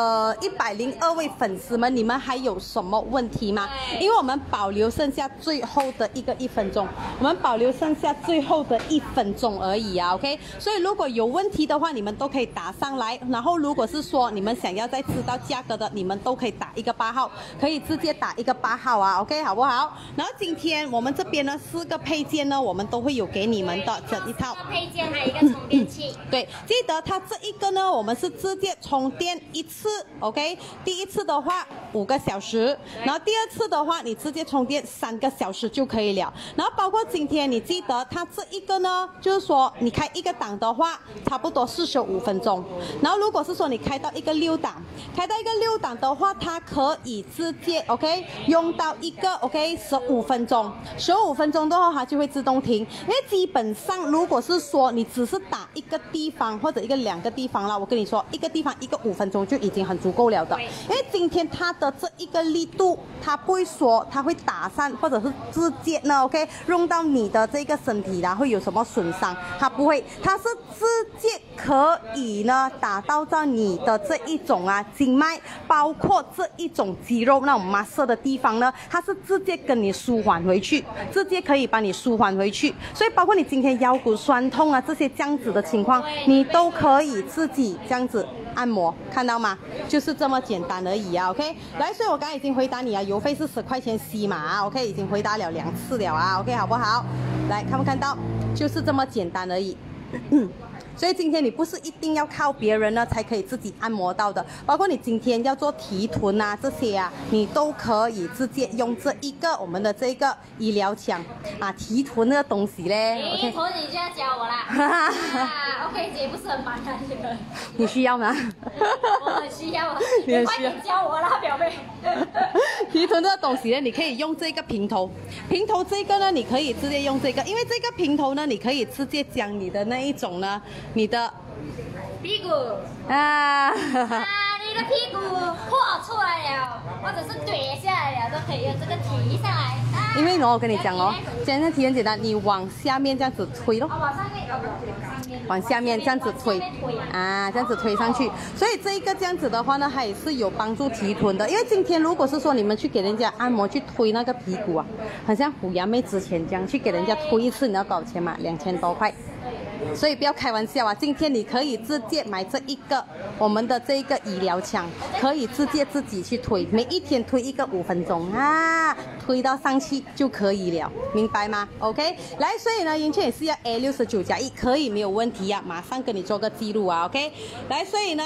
102位粉丝们，你们还有什么问题吗？因为我们保留剩下最后的1分钟，我们保留剩下最后的1分钟而已啊 ，OK？ 所以如果有问题的话，你们都可以打上来。然后如果是说你们想要再知道价格的，你们都可以打一个8号，可以直接打一个8号啊 ，OK？ 好不好？然后今天我们这边呢4个配件呢，我们都会有给你们的整一套。 4个配件还有一个充电器。 对，记得它这一个呢，我们是直接充电1次 ，OK？ 第1次的话5个小时，然后第2次的话你直接充电3个小时就可以了。然后包括今天你记得它这一个呢，就是说你开1个档的话，差不多45分钟。然后如果是说你开到一个6档，的话，它可以直接 OK 用到一个 OK 15分钟，15分钟的话它就会自动停。因为基本上如果是说你只是打一个地方或者2个地方啦，我跟你说一个地方1个5分钟就已经很足够了的。因为今天它的这一个力度，它不会说它会打散或者是直接呢 OK 用到你的这个身体啦，会有什么损伤？它不会，它是直接可以呢打到你的这一种经脉，包括这一种肌肉那种 muscle 的地方呢，它是直接跟你舒缓回去，直接可以帮你舒缓回去。所以包括你今天腰骨酸痛啊这些这样子的情况，你都可以自己这样子按摩，看到吗？就是这么简单而已啊 ，OK？ 来，所以我刚才已经回答你啊，邮费是10块钱C码啊 ，OK？ 已经回答了2次了啊 ，OK 好不好？来，看不看到？就是这么简单而已。所以今天你不是一定要靠别人呢才可以自己按摩到的，包括你今天要做提臀啊这些啊，你都可以直接用这一个我们的这个医疗枪啊，提臀那个东西嘞。 提臀你就要教我啦。OK 姐不是很麻烦这个。 你需要吗？ 我很需要啊，你快点教我啦，表妹。 提臀这个东西呢，你可以用这个平头这个呢，你可以直接用这个，因为这个平头呢，你可以直接将你的那一种呢。你的屁股啊， 你的屁股破出来了，或者是怼下来了，都可以用这个提上来。 因为我跟你讲哦，现在提很简单，你往下面这样子推咯，往下面这样子推啊，这样子推上去。所以这一个这样子的话呢，它也是有帮助提臀的。因为今天如果是说你们去给人家按摩去推那个屁股啊，很像虎牙妹之前这样去给人家推一次，你知道多少钱吗？2000多块。所以不要开玩笑啊！今天你可以直接买这一个我们的这一个医疗枪，可以直接自己去推，每一天推1个5分钟啊，推到上去就可以了，明白吗 ？OK， 来，所以呢，妍倩也是要 A69+1，可以没有问题啊，马上跟你做个记录啊 ，OK， 来，所以呢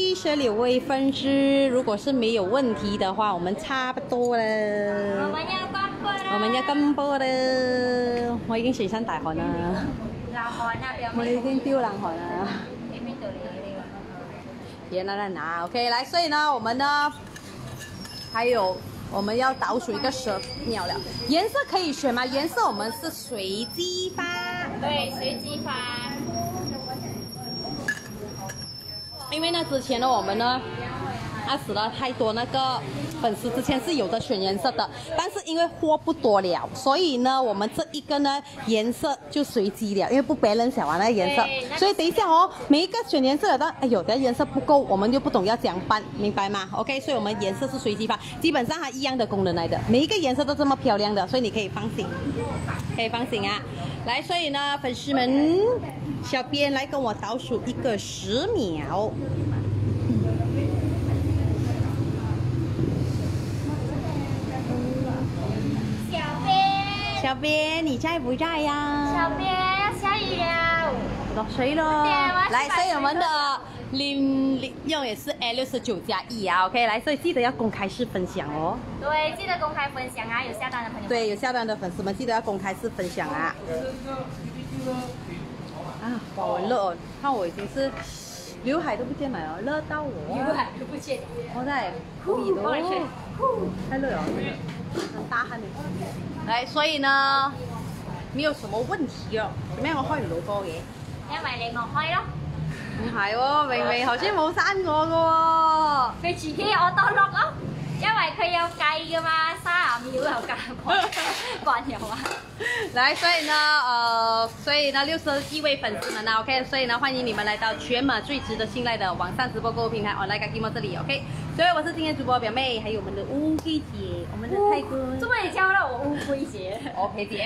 76位粉丝，如果是没有问题的话，我们差不多了。我們要金波啦！我已經水身大汗啦。我已經飆冷汗了。別拿 ，OK， 來，所以呢，我們呢，還有我們要倒數一個10秒了。顏色可以選嗎？顏色我們是隨機發。 對，隨機發。 因為呢，之前呢，我們呢。死了太多那个粉丝，之前是有的选颜色的，但是因为货不多了，所以呢，我们这一个呢颜色就随机了，因为不balance了那个颜色，所以等一下哦，每一个选颜色的，哎呦，这颜色不够，我们就不懂要怎样办，明白吗 ？OK， 所以我们颜色是随机发，基本上它一样的功能来的，每一个颜色都这么漂亮的，所以你可以放心，可以放心啊。来，所以呢，粉丝们，小编来跟我倒数一个10秒。小编，你在不在呀？ 小编要下雨了， 落水咯。来，所以我们的领用也是 A69+1啊 ，OK， 来，所以记得要公开式分享哦。 对，记得公开分享啊，有下单的朋友。 对，有下单的粉丝们记得要公开式分享啊。啊，哇，我热哦，看我已经是刘海都不见了，热到我。 刘海都不见。 我在可以咯，太热了，很大汗的。來，所以呢，沒有什麼問題啊。做咩我開唔到波嘅？ 因為你我開咯。 唔係喎，明明頭先冇刪我嘅喎。 你自己我當落咯。 因為佢有計噶嘛，30秒又慣有啊。 来，所以呢，61位粉丝们呢 ，OK， 所以呢，欢迎你们来到全马最值得信赖的网上直播购物平台 Online Kakimo 这里 ，OK。所以我是今天主播表妹，还有我们的乌龟姐，我们的泰哥。 怎么你叫到我乌龟姐 ？OK 姐。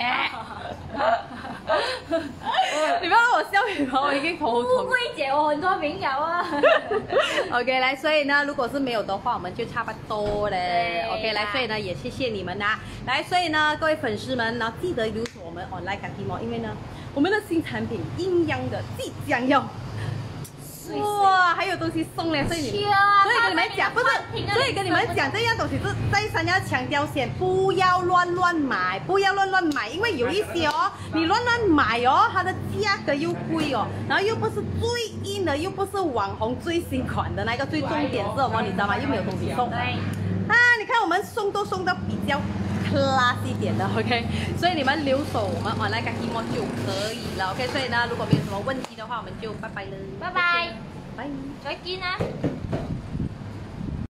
你不要让我笑你吗？我已经头疼。 乌龟姐，我很多名友啊。 OK， 来，所以呢，如果是没有的话，我们就差不多了。OK， 来，所以呢，也谢谢你们呐。来，所以呢，各位粉丝们，然后记得留守我们 Online Kakimo， 因为呢，我们的新产品阴阳的即将要。哇，还有东西送嘞，所以跟你们讲，不是，所以跟你们讲，这样东西是再三要强调先，不要乱买，不要乱买，因为有一些哦，你乱买哦，它的价格又贵哦，然后又不是最硬的，又不是网红最新款的那个，最重点是什么？你知道吗？又没有东西送。啊，你看我们送都送到比较。class 一点的 ，OK， 所以你们留守我们 Online Kakimo 就可以了 ，OK， 所以呢，如果没有什么问题的话，我们就拜拜了， 拜拜， 拜， 再見啊！